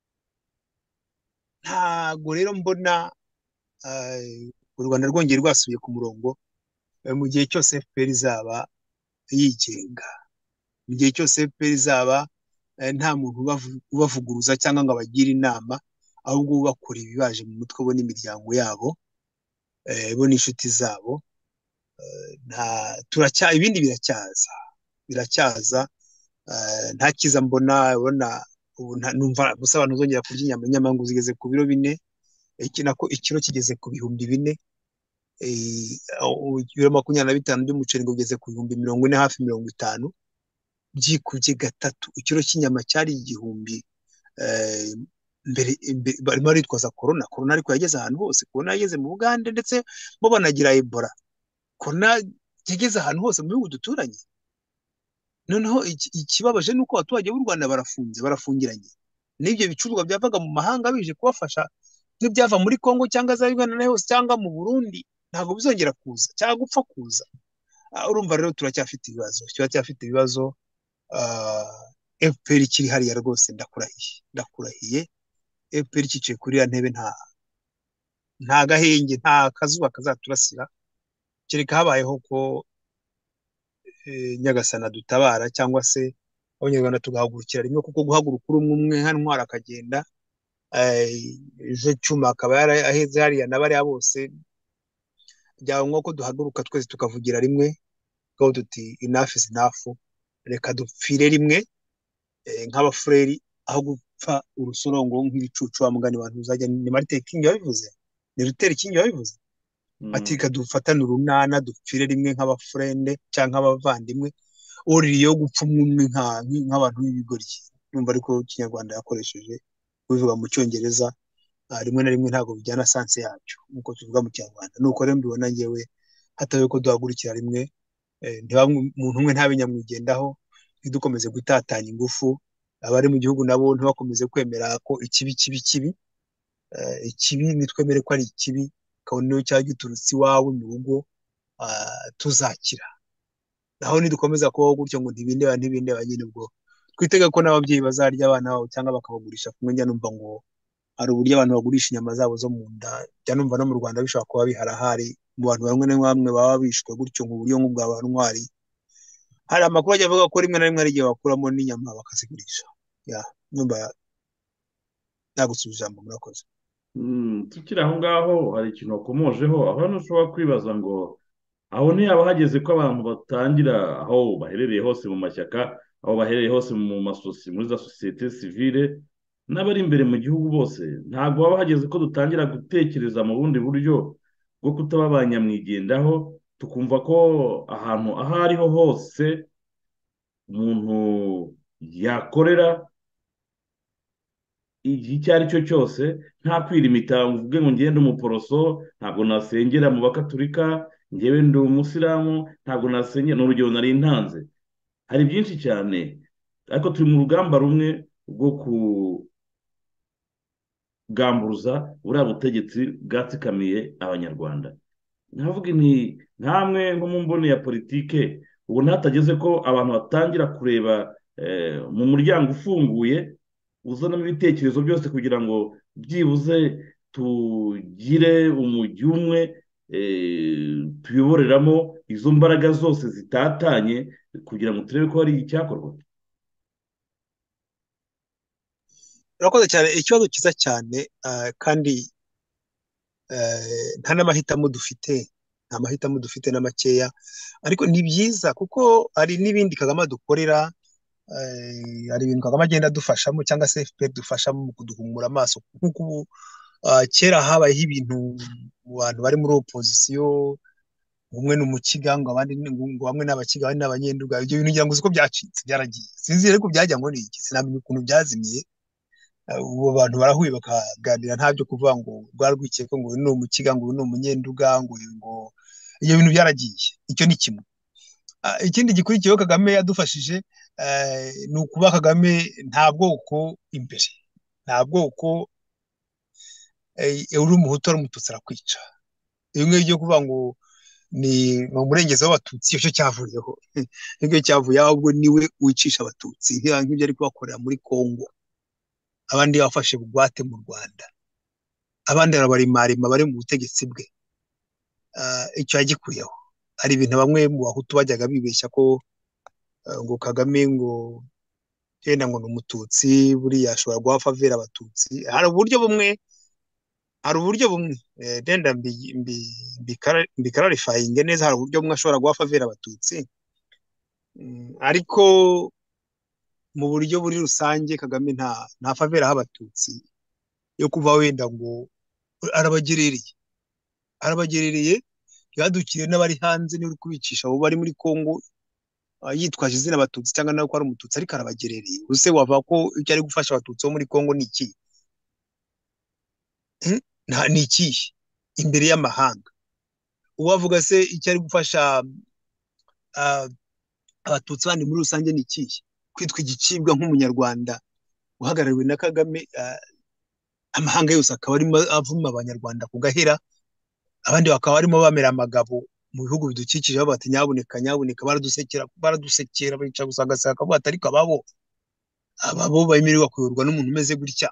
ntabwo rero mbona u Rwanda rwongeye rwasubiye ku murongo mu gihe cyose F P R izaba yigenga mu gihe cyose F P R izaba nta muntu ubavuguruza cyangwa ngo abagire inama ahubwo bakora ibibaje mu mutwe bo n'imiryango yabo bo n'inshuti zabo nta turacya ibindi biracyaza biracyaza nta kiza mbona ubona ubu numva gusa abantu zongera kurya inyama inyama ngo zigeze ku biro bine iki nako ikiro kigeze ku bihumbi bine ibiro makumyabiri na bitanu by'umuceri ngo ugeze ku bihumbi mirongo ine hafi mirongo itanu byikubye gatatu ikiro cy'inyama cyari igihumbi mbere barimo baritwaza korona korona ariko yageze ahantu hose korona yageze mu Bugande ndetse bo banagira Ebola korona yageze ahantu hose mu bihugu duturanye noneho ikibabaje nuko abaturage b'u Rwanda barafunze barafungiranye n'ibyo bicuruzwa byavaga mu mahanga bije kubafasha nk'ibyava muri Kongo cyangwa za Uganda na hose cyangwa mu Burundi ntabwo bizongera kuza cyangwa gupfa kuza urumva rero turacyafite ibibazo turacyafite ibibazo F P R kiri hariya rwose ndakurahiye ndakurahiye F P R cyicaye kuri ya ntebe nta nta gahenge nta kazuba kazaturasira kereka habayeho ko Nyagasana dutabara cyangwa se abanyarwanda tugahagurukira rimwe kuko guhaguruka uri umwe umwe hano ntwara akagenda ejo cyuma akaba yaraheze hariya n'abariya bose byaba nk'uko duhaguruka twese tukavugira rimwe tukavuga tuti enough is enough reka dupfire rimwe nk'abafureri aho gupfa urusorongo nk'ibicucu wa mugani abantu uzajya ni Martin King yabivuze ni Luther King yabivuze ati reka dufatane urunana dupfire rimwe nk'abafurende cyangwa nk'abavandimwe uriyo gupfa umwe nk'abantu b'ibigoryi numva ariko Kinyarwanda yakoresheje bivuga mu Cyongereza rimwe na rimwe ntabwo bijyana sanse yacyo nkuko tuvuga mu Kinyarwanda nuko rero mbibona ngewe hatawe ko duhagurukira rimwe umuntu umwe ntabe nyamwigendaho ntidukomeze gutatanya ingufu abari mu gihugu nabo ntibakomeze kwemera ko ikibi kibi kibi ikibi nitwemere ko ari ikibi kabone niyo cyaba giturutse iwawe mu rugo tuzakira. naho nidukomeza kubaho gutyo ngo ntibindeba ntibindeba nyine ubwo twitega ko n'ababyeyi bazarya abana babo cyangwa bakabagurisha kumwe. Njya numva ngo hari uburyo abantu bagurisha inyama zabo zo mu nda. Njya numva no mu Rwanda bishobora kuba biharahari mu bantu bamwe na bamwe baba bishwe gutyo mu buryo nk'ubwa ba ntwari. Hari amakuru ajya avuga ko rimwe na rimwe hari igihe bakuramo n'inyama bakazigurisha. ya numva nagusubiza ijambo, murakoze. tukiri aho ngaho hari ikintu wakomojeho, aho ushobora kwibaza ngo aho ntiyaba hageze ko abantu batangira aho baherereye hose mu mashyaka, aho baherereye hose mu masosi muri za sosiyete sivile n'abari imbere mu gihugu bose, ntabwo baba hageze ko dutangira gutekereza mu bundi buryo bwo kutaba ba nyamwigendaho, tukumva ko ahantu aho ariho hose umuntu yakorera igihe icyo ari cyo cyose nta kwirimita uvuge ngo ngende umuporoso ntabwo nasengera mu bakaturika, ngewe ndi umusilamu ntabwo nasengera. Ni urugero nari ntanze, hari byinshi cyane, ariko turi mu rugamba rumwe rwo kugamburuza buriya butegetsi bwatsikamiye abanyarwanda. nkavuga nti nkamwe nko mu mboni ya politike ubu ntatageze ko abantu batangira kureba mu muryango ufunguye uzanamo ibitekerezo byose kugira ngo byibuze tugire umujyi umwe tuyoboreramo izo mbaraga zose zitatanye kugira ngo turebe ko hari icyakorwa. urakoze cyane, ikibazo cyiza cyane kandi nta n'amahitamo dufite, nta mahitamo dufite na makeya, ariko ni byiza kuko hari n'ibindi Kagame adukorera. hari ibintu Kagame agenda adufashamo cyangwa se F P R dufashamo mu kuduhumura amaso, nk'uko ubu kera habayeho ibintu mu bantu bari muri opozisiyo, umwe ni umukiga ngo abandi ngo bamwe ni abakiga abandi ni abanyenduga. Ibyo bintu ngira ngo uzi ko byacitse byaragiye, sinzi ariko byajya ngo ni iki, sinamenya ukuntu byazimiye. ubu abantu barahuye bakaganira nta byo kuvuga ngo rwarwikiye ko ngo uyu ni umukiga ngo uyu ni umunyenduga ngo ngo ibyo bintu byaragiye. Icyo ni kimwe. ikindi gikurikiyeho Kagame yadufashije ni ukuba Kagame nta bwoko imbere, nta bwoko uri umuhutu ari umututsi arakwica. iyo ngibyo byo kuvuga ngo ni umurengezi w'abatutsi icyo cyavuyeho, nicyo cyavuye, ahubwo niwe wicisha abatutsi nk'ibyo ari kubakorera muri Kongo. abandi bafashe bugwate mu Rwanda, abandi barabarimarima bari mu butegetsi bwe. icyo yagikuyeho. hari ibintu bamwe mu bahutu bajyaga bibeshya ko ngo Kagame ngo yenda ngo ni umututsi buriya ashobora guha favera abatutsi. hari uburyo bumwe hari uburyo bumwe denda mbikararifayinge neza. hari uburyo bumwe ashobora guha favera abatutsi, ariko mu buryo buri rusange Kagame nta nta favera aho abatutsi yo kuva wenda ngo arabagerereye arabagerereye yadukiriye n'abari hanze n'uri kubicisha abo bari muri Kongo yitwaje izina abatutsi cyangwa nawe ko ari umututsi ariko arabagerereye. Use wava ko icyo ari gufasha abatutsi bo muri Kongo ni iki? nta ni iki imbere y'amahanga? uwavuga se icyo ari gufasha abatutsi bandi muri rusange ni iki? kwitwa igicibwa nk'umunyarwanda uhagarariwe na Kagame, amahanga yose akaba arimo avuma abanyarwanda ku gahera, abandi bakaba barimo bamera amagabo mu bihugu bidukikije bavuga ati nyabuneka nyabuneka, baradusekera baradusekera bica gusagasaka akavuga ati ariko ababo ababo bemerewe kuyoborwa n'umuntu umeze gutya.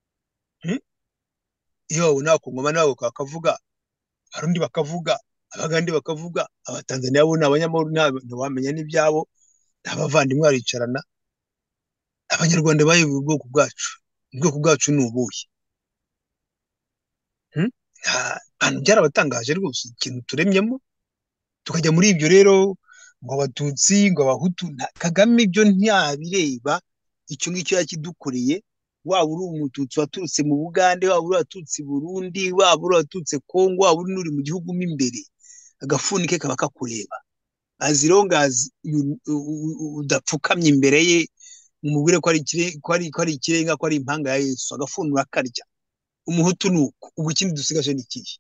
iyo nawe ku ngoma nawe bakavuga, abarundi bakavuga, abagande bakavuga, abatanzaniya bo ni abanyamahoro ntiwamenya n'ibyabo, n'abavandimwe baricarana. abanyarwanda bayoboye ubwoko bwacu, ubwoko bwacu ni ubuhe? abantu byarabatangaje rwose ikintu turemyemo tukajya muri ibyo rero ngo abatutsi ngo abahutu. Kagame ibyo ntiyabireba, icyo ngicyo yakidukoreye. waba uri umututsi waturutse mu Bugande, waba uri waturutse i Burundi, waba uri waturutse Kongo, waba uri n'uri mu gihugu mo imbere, agafuni ke kaba kakureba. as long as udapfukamye imbere ye umubwire ko ari ikirenga, ko ari impanga ya Yesu, agafuni urakarya. umuhutu ni uko. ubu ikindi dusigaje ni ikihe?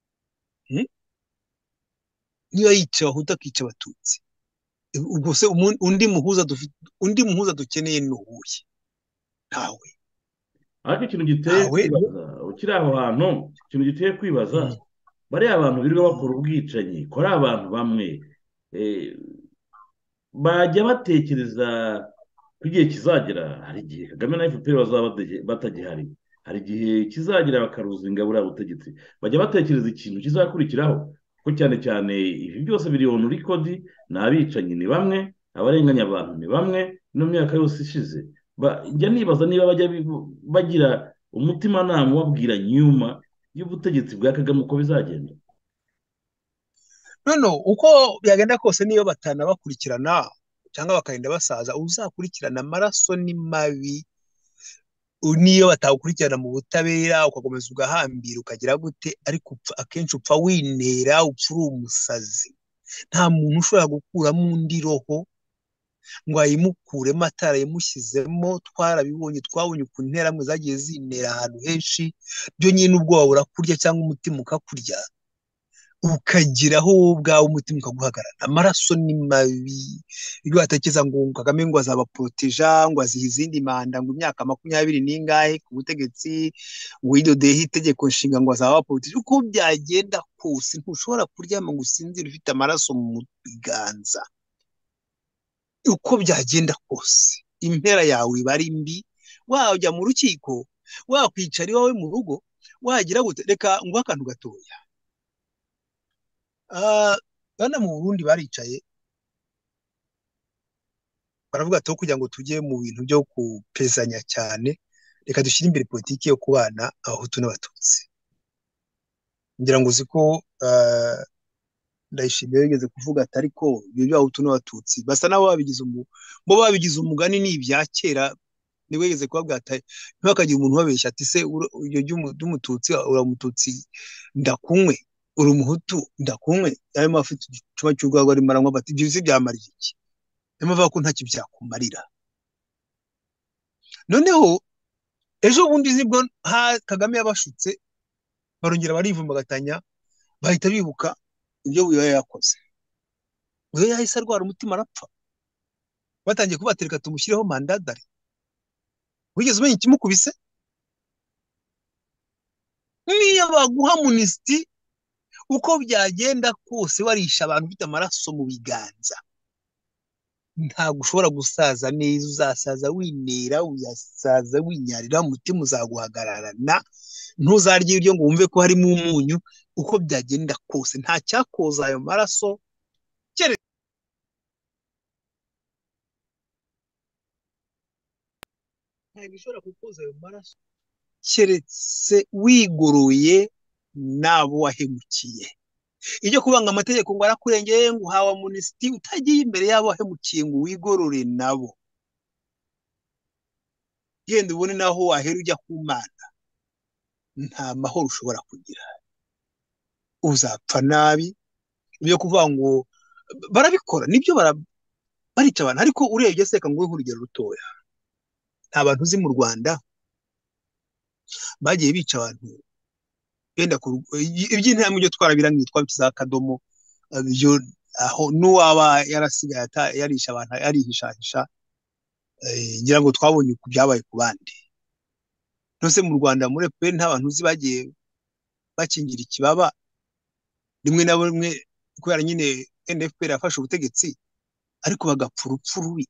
niyo yica abahutu akica abatutsi, ubwo se undi muhuza dufite, undi muhuza dukeneye ni uwuhe? ntawe. ariko ikintu giteye kwibaza ukiri aho hantu, ikintu giteye kwibaza bariya abantu birirwa bakora ubwicanyi ko ari abantu bamwe eh, bajya batekereza ko igihe kizagera, hari igihe Kagame na F P R bazaba batagi- batagihari, hari igihe kizagera bakaruzinga buriya butegetsi, bajya batekereza ikintu kizakurikiraho, kuko cyane cyane ibi byose biri on record, ni abicanyi ni bamwe, abarenganya abantu ni bamwe, ino myaka yose ishize. Ba- njya nibaza niba bajya bi- bagira umutimanama ubabwira nyuma y'ubutegetsi bwa Kagame uko bizagenda. none uko byagenda kose niyo batanabakurikirana cyangwa bakagenda basaza, uzakurikirana amaraso ni mabi. U- niyo batawukurikirana mu butabera ugakomeza ugahambira ukagira gute, ariko upfa akenshi upfa winera, upfa uri umusazi. nta muntu ushobora gukuramo undi roho ngo ayimukuremo atarayimushyizemo. Twarabibonye, twabonye ukuntu interamwe zagiye zinera ahantu henshi, byo nyine ubwoba burakurya cyangwa umutima ukakurya, ukagiraho wowe ubwawe umutima ukaguhagarara. Amaraso ni mabi. iyo batekereza ngo Kagame ngo azabaporoteja, ngo aziha izindi manda, ngo imyaka makumyabiri n'ingahe ku butegetsi, ngo yidodeyeho itegeko nshinga ngo azabaporoteja, uko byagenda kose ntushobora kuryama ngo usinzire ufite amaraso mu biganza. uko byagenda kose impera yawe iba ari mbi. wajya mu rukiko, wakwicara iwawe mu rugo, wagira gute. Reka nguhe akantu gatoya. Ah, bana mu Burundi baricaye baravuga ati aho kugira ngo tujye mu bintu byo kupezanya cyane, reka dushyire imbere politiki yo kubana abahutu n'abatutsi. ngira ngo uzi ko ah, Ndayishimiye yigeze kuvuga ati ariko ibyo by'abahutu n'abatutsi basa nabo babigize umu bo babigize umugani, ni ibya kera. niwe yigeze kubabwira ati ntihakagire umuntu ubabeshya ati se uro- iryo ry'umu- ry'umututsi uramututsi ndakunywe, uri umuhutu ndakunywe, yarimo afite igicuba cy'urwagwa arimo aranywa, bati ibyo bizi byamarira iki? arimo avuga ko ntacyo byakumarira. noneho ejo bundi nibwo ha- Kagame yabashutse, barongera barivumbagatanya, bahita bibuka ibyo Buyoya yakoze. Buyoya yahise arwara umutima arapfa, batangiye kubatereka tumushyireho mandadari. wigeze umenya ikimukubise? niyo baguha munisiti, uko byagenda kose warisha abantu ufite amaraso mu biganza, ntabwo ushobora gusaza neza. uzasaza winera, uzasaza winyarira, umutima uzaguhagararana, ntuzarye ibiryo ngo wumve ko harimo umunyu. uko byagenda kose nta cyakoza ayo maraso keretse ntabwo ishobora kukoza ayo maraso keretse wigoroye n'abo wahemukiye. ibyo kubanga amategeko ngo arakurengeye, ngo uhawe amunisiti, utagiye imbere y'abo wahemukiye ngo wigorore nabo, genda ubone naho wahera ujya ku Mana, nta mahoro ushobora kugira. uzapfa nabi. ibyo kuvuga ngo barabikora nibyo, bara- barica abantu, ariko urebye se, reka nguhe urugero rutoya. nta bantu uzi mu Rwanda bagiye bica abantu benda ku iby'intambwe byo twarabirangiye twabita za Kadomo. byo aho n'uwaba yarasigaye ata- yarisha abantu yarihishahisha. eh, ngira ngo twabonye ku byabaye ku bandi. nose mu Rwanda muri F P R nta bantu uzi bagiye bakingira ikibaba rimwe na rimwe, kubera nyine N F P R yafashe ubutegetsi, ariko bagapfa urupfu rubi.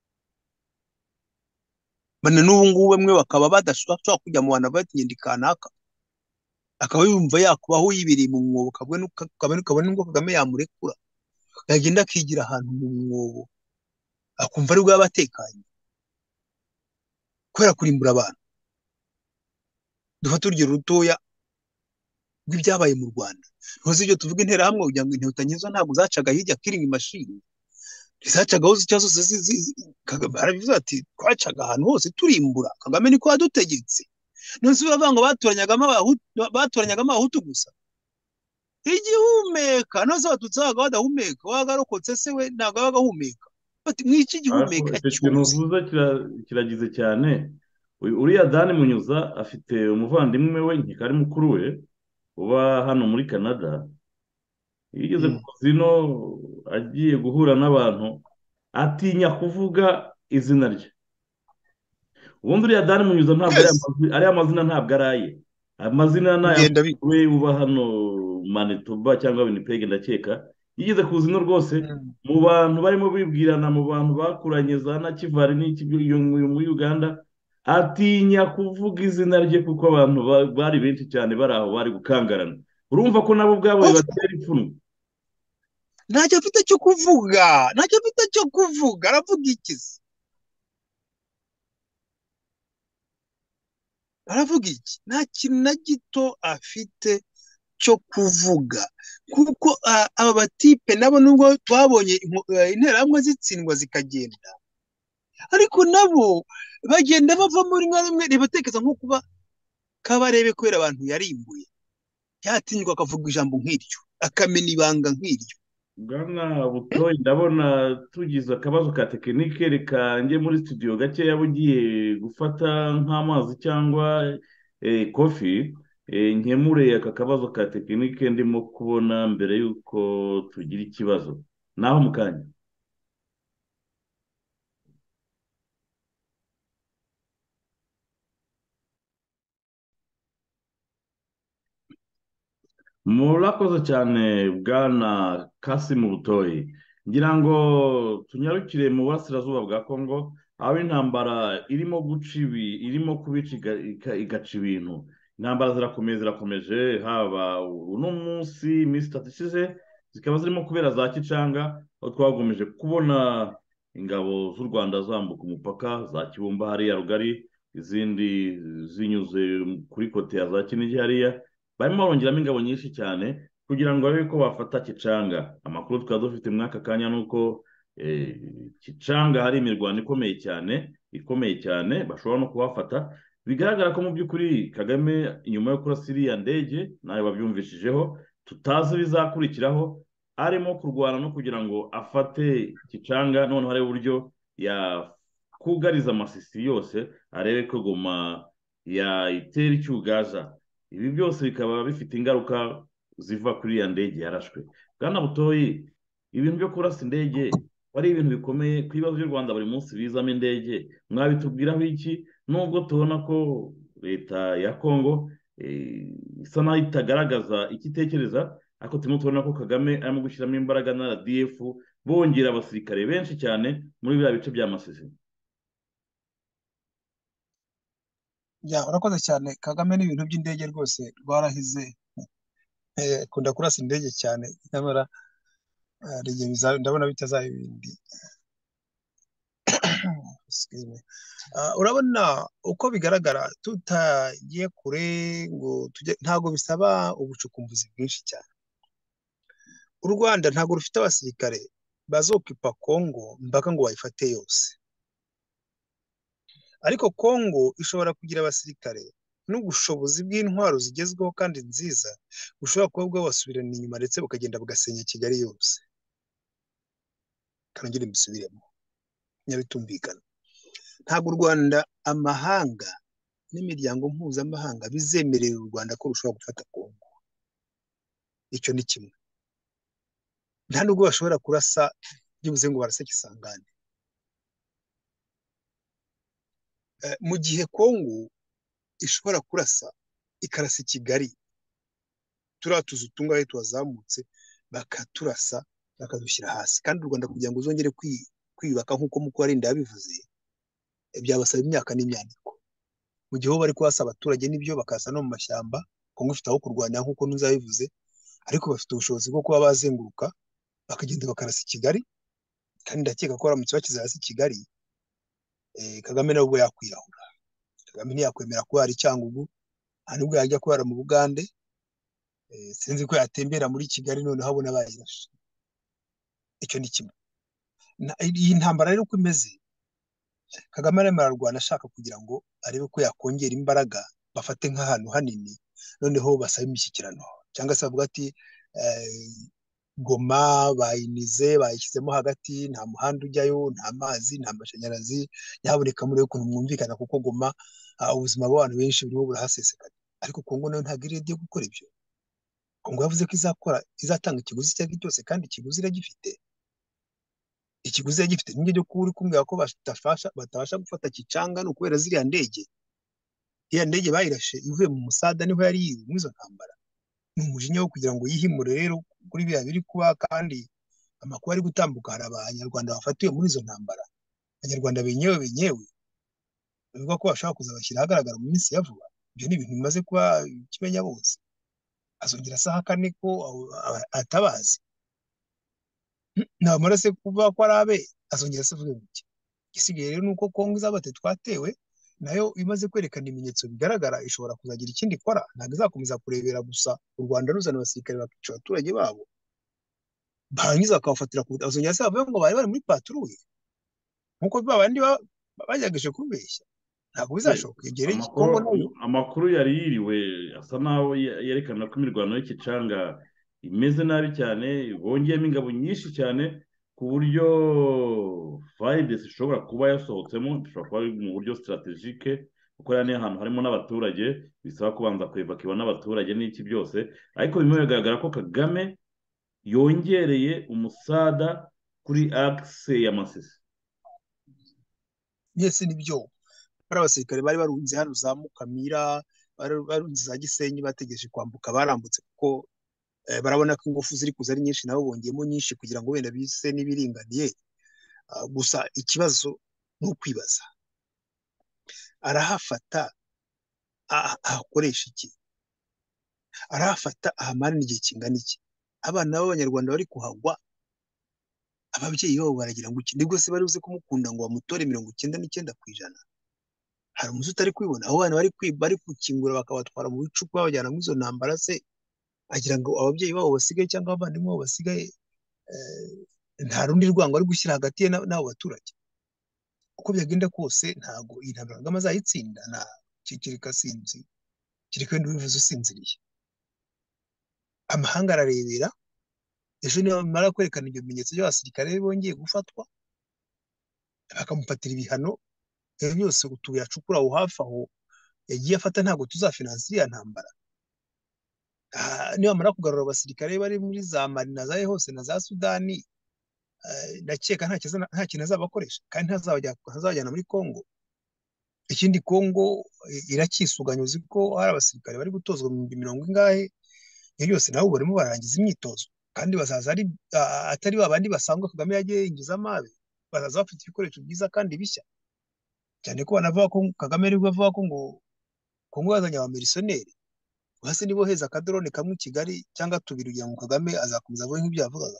bane n'ubu ngubu bamwe bakaba badashobora kujya mu bantu bati kanaka, akaba yumva yakubaho yibereye mu mwobo, kabone kabone kabone ngo Kagame yamurekura, yagenda akigira ahantu mu mwobo, akumva ari bwo yaba atekanye, kubera kurimbura abantu. dufate urugero rutoya rw'ibyabaye mu Rwanda. ntuzi ibyo tuvuga interahamwe kugira ngo inkotanyi zo ntabwo zacaga hirya kiringi mashini, ntizacagaho zicyo zose zi- zi- zi- Kagame arabivuze ati twacaga ahantu hose turimbura, Kagame niko yadutegetse. none se uravuga ngo batoranyagamo abahutu, batoranyagamo abahutu gusa? igihumeka, none se abatutsi babaga badahumeka? wagarokotse se we ntabwo yabaga ahumeka? bati mwiki ariko igihumeka icyo kintu cyose. uvuze kira- kiragize cyane. Uyu- uriya Dani Munyuza afite umuvandimwe we nkeka ari mukuru we uba hano muri Canada, yigeze Mm. kuza ino agiye guhura n'abantu atinya kuvuga izina rye. ubundi uriya Dani Munyuza ntabwo ari Yes. amazi- ariya mazina ntabwo ari aye, amazina bigenda bi we uba hano Manitoba cyangwa Winnipeg ndakeka yigeze kuza ino rwose Mm. mu bantu barimo bibwirana mu bantu bakuranye za Nakivari n'iki uyu uyu muri Uganda atinya kuvuga izina rye kuko abantu ba- bari benshi cyane bari aho bari gukangarana urumva ko nabo ubwabo Of- bibatera ipfunwe ntacyo afite cyo kuvuga ntacyo afite cyo kuvuga aravuga iki se aravuga iki nta kintu na gito afite cyo kuvuga kuko ah, aba batipe nabo nubwo twabonye inko- eh, interahamwe zitsindwa zikagenda ariko nabo bagenda bava muri nka rimwe ribatekereza nko kuba kabarebe kubera abantu yarimbuye yatinyuka akavuga ijambo nk'iryo akamena ibanga nk'iryo Bwana Butoyi ndabona tugize akabazo ka tekinike reka njye muri studio gakeya bugiye gufata nk'amazi cyangwa eh, kofi eh, nkemure aka kabazo ka tekinike ndimo kubona mbere y'uko tugira ikibazo naho mu kanya murakoze cyane bwana Kasimu Butoyi ngira ngo tunyarukire mu burasirazuba bwa Kongo aho intambara irimo guca ibi irimo kubica iga- ika- igaca ibintu intambara zirakomeye zirakomeje haba uno munsi iminsi itatu ishize zikaba zirimo kubera za Kicanga aho twagomeje kubona ingabo z'u Rwanda zambuka umupaka za Kibumba hariya rugari izindi zinyuze kuri kote ya za Kinigi hariya barimo barongeramo ingabo nyinshi cyane kugira ngo barebe ko bafata Kicanga amakuru tukaba dufite muri aka kanya ni uko eh, Kicanga hari imirwano ikomeye cyane ikomeye cyane bashobora no kuhafata bigaragara ko mu by'ukuri Kagame nyuma yo kurasa iriya ndege nawe babyumvishijeho tutazi ibizakurikiraho arimo kurwana no kugira ngo afate Kicanga noneho arebe uburyo yakugariza amasisi yose arebe ko Goma yayitera icyugaza ibi byose bikaba bifite ingaruka ziva kuri iriya ndege yarashwe bwana Butoyi ibintu byo kurasa indege ari ibintu bikomeye ku bibazo by'u Rwanda buri munsi bizamo indege mwabitubwiraho iki nubwo tubona ko leta ya Kongo eh, isa naho itagaragaza icyo itekereza ariko turimo tubona ko Kagame arimo gushyiramo imbaraga na R D F bongera abasirikare benshi cyane muri biriya bice bya Masisi ya urakoze cyane Kagame n'ibintu by'indege rwose rwarahize eh, akunda kurasa indege cyane nyamara eh, hari igihe biza- ndabona bitazaba ibindi Excuse me. Ah, urabona uko bigaragara tutagiye kure ngo tujye ntabwo bisaba ubucukumbuzi bwinshi cyane u Rwanda ntabwo rufite abasirikare bazokipa Kongo mpaka ngo bayifate yose ariko Kongo ishobora kugira abasirikare n'ubushobozi bw'intwaro zigezweho kandi nziza bushobora kuba bwabasubirana inyuma ndetse bukagenda bugasenya Kigali yose kanongere mbisubiremo nyabitumvikana ntabwo u Rwanda amahanga n'imiryango mpuzamahanga bizemerera u Rwanda ko rushobora gufata Kongo icyo ni kimwe nta nubwo bashobora kurasa byibuze ngo barase Kisangani Eh, mu gihe Kongo ishobora kurasa ikarasa i Kigali turiya tuzu tungahe tuwazamutse bakaturasa bakadushyira hasi kandi u Rwanda kugira ngo uzongere kwi- kwiyubaka nk'uko Mukurarinda yabivuze eh, byabasaba imyaka n'imyaniko mu gihe bo bari kuhasa abaturage n'ibyo bakasa no mu mashyamba Kongo ifite aho kurwanya nk'uko Ntuza yabivuze ariko bafite ubushobozi bwo kuba bazenguruka bakagenda bakarasa i Kigali kandi ndakeka ko baramutse bakize hasi i Kigali eh, Kagame nawe ubwo yakwiyahura Kagame ntiyakwemera kurara i Cyangugu nta nubwo yajya kurara mu Bugande eh, sinzi ko yatembera muri Kigali noneho abona bayirashe icyo ni kimwe Na- iyi ntambara rero uko imeze Kagame arimo ararwana ashaka kugira ngo arebe ko yakongera imbaraga bafate nk'ahantu hanini noneho basabe imishyikirano cyangwa se bavuga ati eh, Goma bayinize bayishyizemo hagati nta muhanda ujyayo nta mazi nta mashanyarazi nyaboneka muri ukuntu mwumvikana kuko Goma ah, ubuzima bw'abantu benshi burimo burahasesekara ariko Kongo nayo ntabwo iri ready yo gukora ibyo Kongo yavuze ko izakora izatanga ikiguzi icyo ari cyo cyose kandi ikiguzi iragifite ikiguzi iragifite n'ibyo byo kuba uri kumbwira ko batafasha batabasha gufata Kicanga ni ukubera ziriya ndege iya ndege bayirashe ivuye mu musada niho yari yiri muri izo ntambara. Ni umujinya wo kugira ngo yihimure rero kuri biriya biri kuba, kandi amakuru ari gutambuka, hari abanyarwanda bafatiwe muri izo ntambara, abanyarwanda benyewe benyewe bivuga ko bashobora kuzabashyira ahagaragara mu minsi ya vuba. Ibyo ni ibintu bimaze kuba kimenya bose. Azongera asaha kane ko atabazi, namara se kuvuga ko ari abe, azongera se avuge gutya. Igisigaye rero ni uko Kongo izabate twatewe nayo imaze kwerekana ibimenyetso bigaragara, ishobora kuzagira ikindi ikora. Ntabwo izakomeza kurebera gusa u Rwanda ruzana abasirikare bakica abaturage babo, barangiza bakabafatira ku butaka, bazongera se bavuga ngo bari bari muri paturuye nk'uko babandi bajyageje kubeshya. Ntabwo bizashoboka. Igihe Kongo nayo amakuru yari yiriwe asa naho yerekana ko imirwano y'ikicanga imeze nabi cyane, bongeyemo ingabo nyinshi cyane ku buryo fayidesi ishobora kuba yasohotsemo, ishobora kuba mu buryo sitarategike, kuko hano ahantu harimo n'abaturage, bisaba kubanza kwevakiwa n'abaturage n'iki byose. Ariko bimwe bigaragara ko Kagame yongereye umusada kuri akise ya Masisi. Byese nibyo, bari abasirikare bari barunze hano za Mukamira, barunze za Gisenyi, bategereje kwambuka, barambutse kuko barabona ko ingufu ziri kuza ari nyinshi, nabo bongeyemo nyinshi kugira ngo wenda bise n'ibiringaniye. Gusa ikibazo ni ukwibaza, arahafata ahakoresha iki? Arahafata ahamara igihe kingana iki? Abana b'abanyarwanda bari kuhagwa, ababyeyi babo baragira ngo iki? Nibwo se bari buze kumukunda ngo bamutore mirongo icyenda n'icyenda ku ijana? Hari umuzi utari kwibona? Abo bana bari bari gukingura bakabatwara mu bicuku babajyana muri izo ntambara, se agira ngo ababyeyi babo basigaye cyangwa abavandimwe babo basigaye nta rundi rwango ari gushyira hagati ye n'abo baturage? Uko byagenda kose ntabwo iyi ntambara Kagame azayitsinda, nta kikirika sinzi kiriko ndibivuze usinziriye. Amahanga ararebera, ejo niba bamara kwerekana ibyo bimenyetso by'abasirikare bongeye gufatwa, bakamufatira ibihano, ibyo byose utubuye acukura aho hafi aho yagiye afata, ntabwo tuzafinansa iriya ntambara. Niba bamara kugarura abasirikare bari muri za Mali na za hose na za Sudani, ndakeka nta kintu azabakoresha, kandi ntazabajyana muri Kongo. Ikindi Kongo irakisuganya, uzi ko hari abasirikare bari gutozwa mu bihumbi mirongo ingahe, iyo yose nabo barimo barangiza imyitozo, kandi bazaza ari atari babandi basanzwe Kagame yagiye yinjiza amabe, bazaza bafite ibikoresho byiza kandi bishya cyane, ko banavuga ko Kagame ari bavuga ko ngo Kongo yazanye abamilisiyoneri. Hasi nibo heza akadrone kamwe i Kigali cyangwa tubiri, kugira ngo Kagame azakomeza avuga nk'ibyo yavugaga.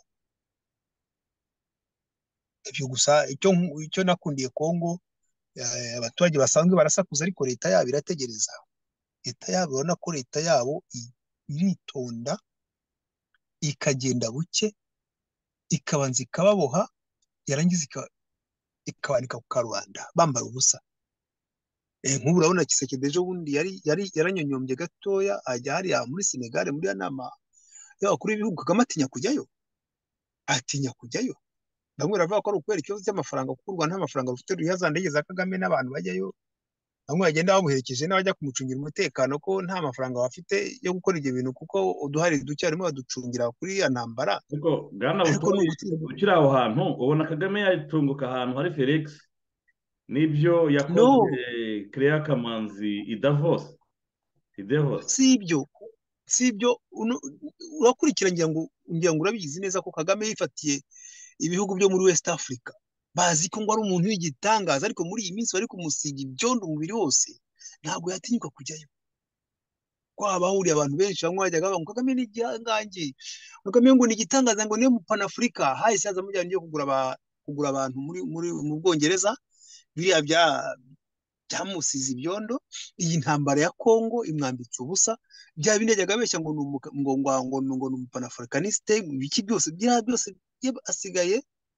Ibyo gusa icyo icyo nakundiye Kongo, abaturage basanzwe barasakuza, ariko leta yabo irategereza. Leta yabo urabona ko leta yabo iritonda, ikagenda buke, ikabanza ikababoha, yarangiza ikabanika ku karubanda bambara ubusa. Nk'ubu urabona Kisekedi ejo bundi yari yari yaranyonyombye gatoya, ajya hariya muri Senegal muri ya nama y'abakuru b'ibihugu. Kagame atinya kujyayo, atinya kujyayo. Bamwe baravuga ko ari ukubera ikibazo cy'amafaranga, kuko u Rwanda nta mafaranga rufite ruriha za ndege za Kagame n'abantu bajyayo. Bamwe bagenda bamuherekeje n'abajya kumucungira umutekano, ko nta mafaranga bafite yo gukora ibyo bintu, kuko uduhari duke barimo baducungira kuri ya ntambara. Ariko bwana ukiri aho hantu ubona Kagame yatunguka ahantu hari Felix nibyo yakoze Claire Kamanzi i Davos. I Davos si ibyo si ibyo urakurikira, ngira ngo ngira ngo urabizi neza ko Kagame yifatiye ibihugu byo muri West Africa, bazi ko ngo ari umuntu w'igitangaza, ariko muri iyi minsi bari kumusiga ibyondo umubiri wose, ntabwo yatinyuka kujyayo. Ko abahuriye abantu benshi bamwe bajyaga bavuga ngo Kagame ni igihangange, Kagame ngo ni igitangaza, ngo niyo mu Panafrica. Hahise haza mujyana yo kugura kugura abantu muri muri mu Bwongereza, biriya bya byamusize ibyondo. Iyi ntambara ya Kongo imwambitse ubusa, bya bindi yajyaga abeshya ngo ngo ngo ngo ni umupanafricaniste, biki byose bya byose asigaye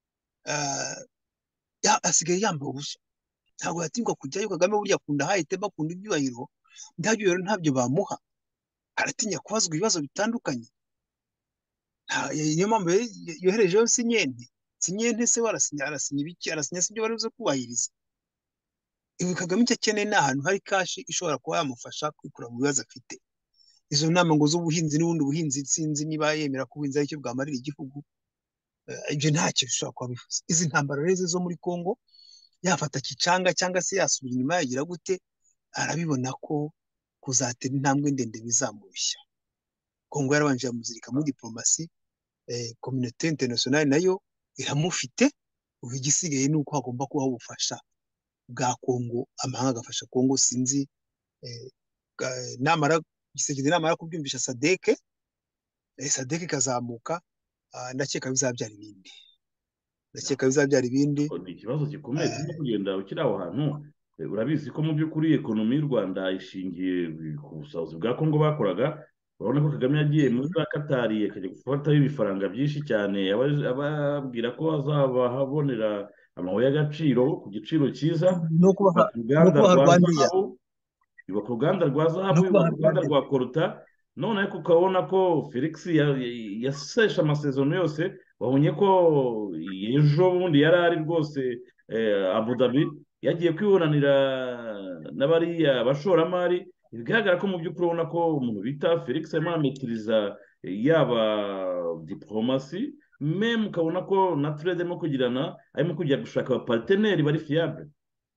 asigaye yambaye ubusa, ntabwo yatinyuka kujyayo. Kagame burya akunda hahite bakunda ibyubahiro, ntabyo rero ntabyo bamuha, aratinya kubazwa ibibazo bitandukanye. Niyo mpamvu yoherejeho Sinyente. Sinyente se warasinya, arasinya ibiki? Arasinya si ibyo bari buze kubahiriza. Ibi Kagame icyo akeneye ni ahantu hari kashi ishobora kuba yamufasha kwikura mu bibazo afite. Izo nama ngo z'ubuhinzi n'ubundi buhinzi, sinzi niba yemera ko ubuhinzi aricyo bwamarira igihugu. Ibyo ntacyo bishobora kuba bivuze. Izi ntambara rero zo muri Kongo, yafata Kicanga cyangwa se yasubira inyuma yagira gute, arabibona ko kuzatera intambwe ndende bizamushya. Kongo yarabanje yamuzirika muri diplomasi, communauté internationale nayo iramufite, ubu igisigaye ni uko hagomba kubaho ubufasha bwa Kongo, amahanga agafasha Kongo. Sinzi namara Tshisekedi namara kubyumvisha sadeke sadeke ikazamuka, ndakeka bizabyara ibindi ndakeka bizabyara ibindi ni ikibazo gikomeye kirimo kugenda ukiri aho hantu. Urabizi ko mu by'ukuri ekonomi y'u Rwanda ishingiye ku busabuzi bwa Kongo bakoraga. Urabona ko Kagame yagiye muri za Katari akajya gufataho ibifaranga byinshi cyane, ababwira ko azabahabonera amabuye y'agaciro ku giciro cyiza, yubaka uruganda rwa zahabu, yubaka uruganda rwa zahabu, yubaka uruganda rwa koruta. None ariko ukabona ko Felix yasesha amasezerano yose. Wabonye ko ejo bundi yari ari rwose Abu Dhabi yagiye kwibonanira n'abariya bashoramari. Bigaragara ko mu by'ukuri ubona ko umuntu bita Felix arimo arametiriza yaba diplomasi, meme ukabona ko na trade arimo kugirana, arimo kujya gushaka abaparteneri bari fiable.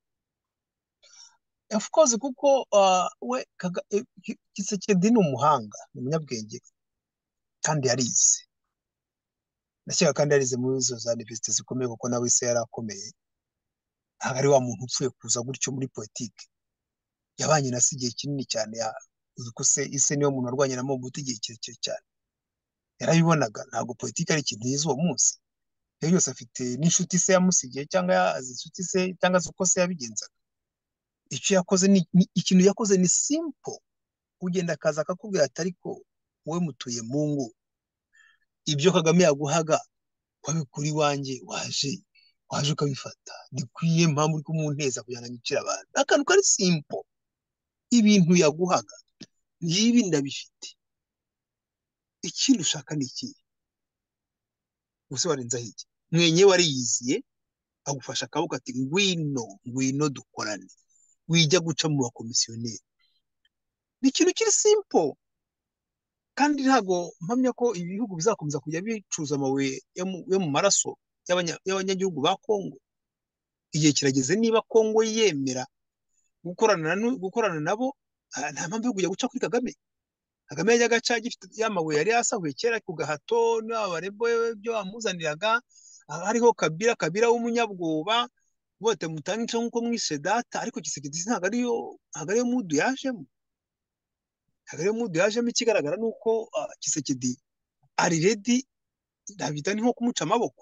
Of course, kuko we Tshisekedi ni umuhanga, ni umunyabwenge kandi yarize, ndakeka kandi yarize muri izo za universite zikomeye, kuko nawe ise yari akomeye. Ntabwo ari wa muntu upfuye kuza gutyo muri politiki. Yabanye na se igihe kinini cyane, uko se ise niyo muntu warwanye na Mobutu igihe kirekire cyane. Yarabibonaga, ntabwo politiki ari ikintu yize uwo munsi. Iyo yose afite n'inshuti se yamusigiye, cyangwa azi inshuti se, cyangwa se uko se yabigenzaga. Icyo yakoze ni ikintu yakoze ni simple. Ugenda akaza akakubwira ati ariko wowe mutuye mu ngo, ibyo Kagame yaguhaga wabikuri wanjye, waje waje ukabifata, nikwiye mpamvu uri kumunteza kugira ngo anyicire abantu. Akantu kari simple. Ibintu yaguhaga n'ibi ndabifite, ikindi ushaka ni iki? Ubuse warenzaho iki? Mwenye wariyiziye agufasha akaboko ati ngwino ngwino dukorane, wijya guca mu bakomisiyoneri. Ni ikintu kiri simple, kandi ntabwo mpamya ko ibihugu bizakomeza kujya bicuza amabuye yo mu maraso y'abanyagihugu ba Kongo. Igihe kirageze, niba Kongo yemera gukorana gukorana nabo, nta mpamvu yo kujya guca kuri Kagame. Kagame yajyaga aca gifite y'amabuye yari yasahuye kera ku gahato, n'abarebo byo bamuzaniraga. Hariho Kabila Kabila w'umunyabwoba, bote mutangica nk'uko mwishe data. Ariko Tshisekedi ntabwo ariyo ntabwo ariyo mudu yajemo ntabwo ariyo mudu yajemo ikigaragara ni uko Tshisekedi ari ready, ndabita ni nko kumuca amaboko.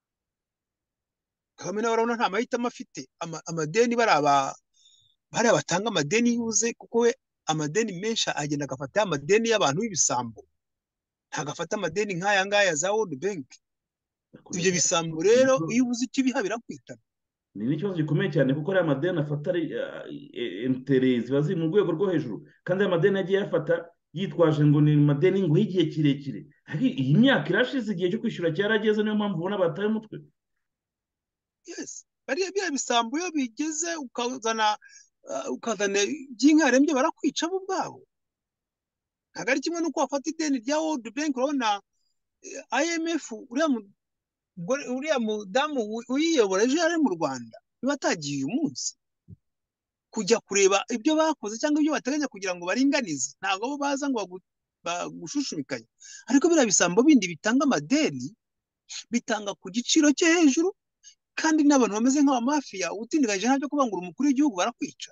Kagame nawe urabona nta mahitamo afite. Amadeni baraba bari abatanga amadeni yuze, kuko we amadeni menshi agenda agafata amadeni y'abantu b'ibisambo, ntabwo afata amadeni nk'aya ngaya za World Bank. Ibyo bisambo rero iyo ubuze icyo biha birakwitana. Ni n'ikibazo gikomeye cyane, kuko ari amadeni afata ari intere ziba ziri mu rwego rwo hejuru, kandi aya madeni yagiye yafata yitwaje ngo ni amadeni ngo y'igihe kirekire. Iyi myaka irashize, igihe cyo kwishyura cyarageze, niyo mpamvu ubona bataye umutwe. Yes, bariya bya bisambo iyo bigeze ukazana ukazana by'inkarembye barakwica bo ubwabo. Ntabwo ari kimwe n'uko wafata ideni rya World Bank. Urabona I M F, uriya mudamu uyiyobora ejo yari mu Rwanda, niba atagiye uyu munsi kujya kureba ibyo bakoze cyangwa ibyo bateganya kugira ngo baringanize, ntabwo bo baza ngo bagushushubikanye. Ariko biriya bisambo bindi bitanga amadeni bitanga ku giciro cyo hejuru, kandi n'abantu bameze nk'abamafiya utindikaje ntabyo kuvuga ngo umukuru w'igihugu barakwica.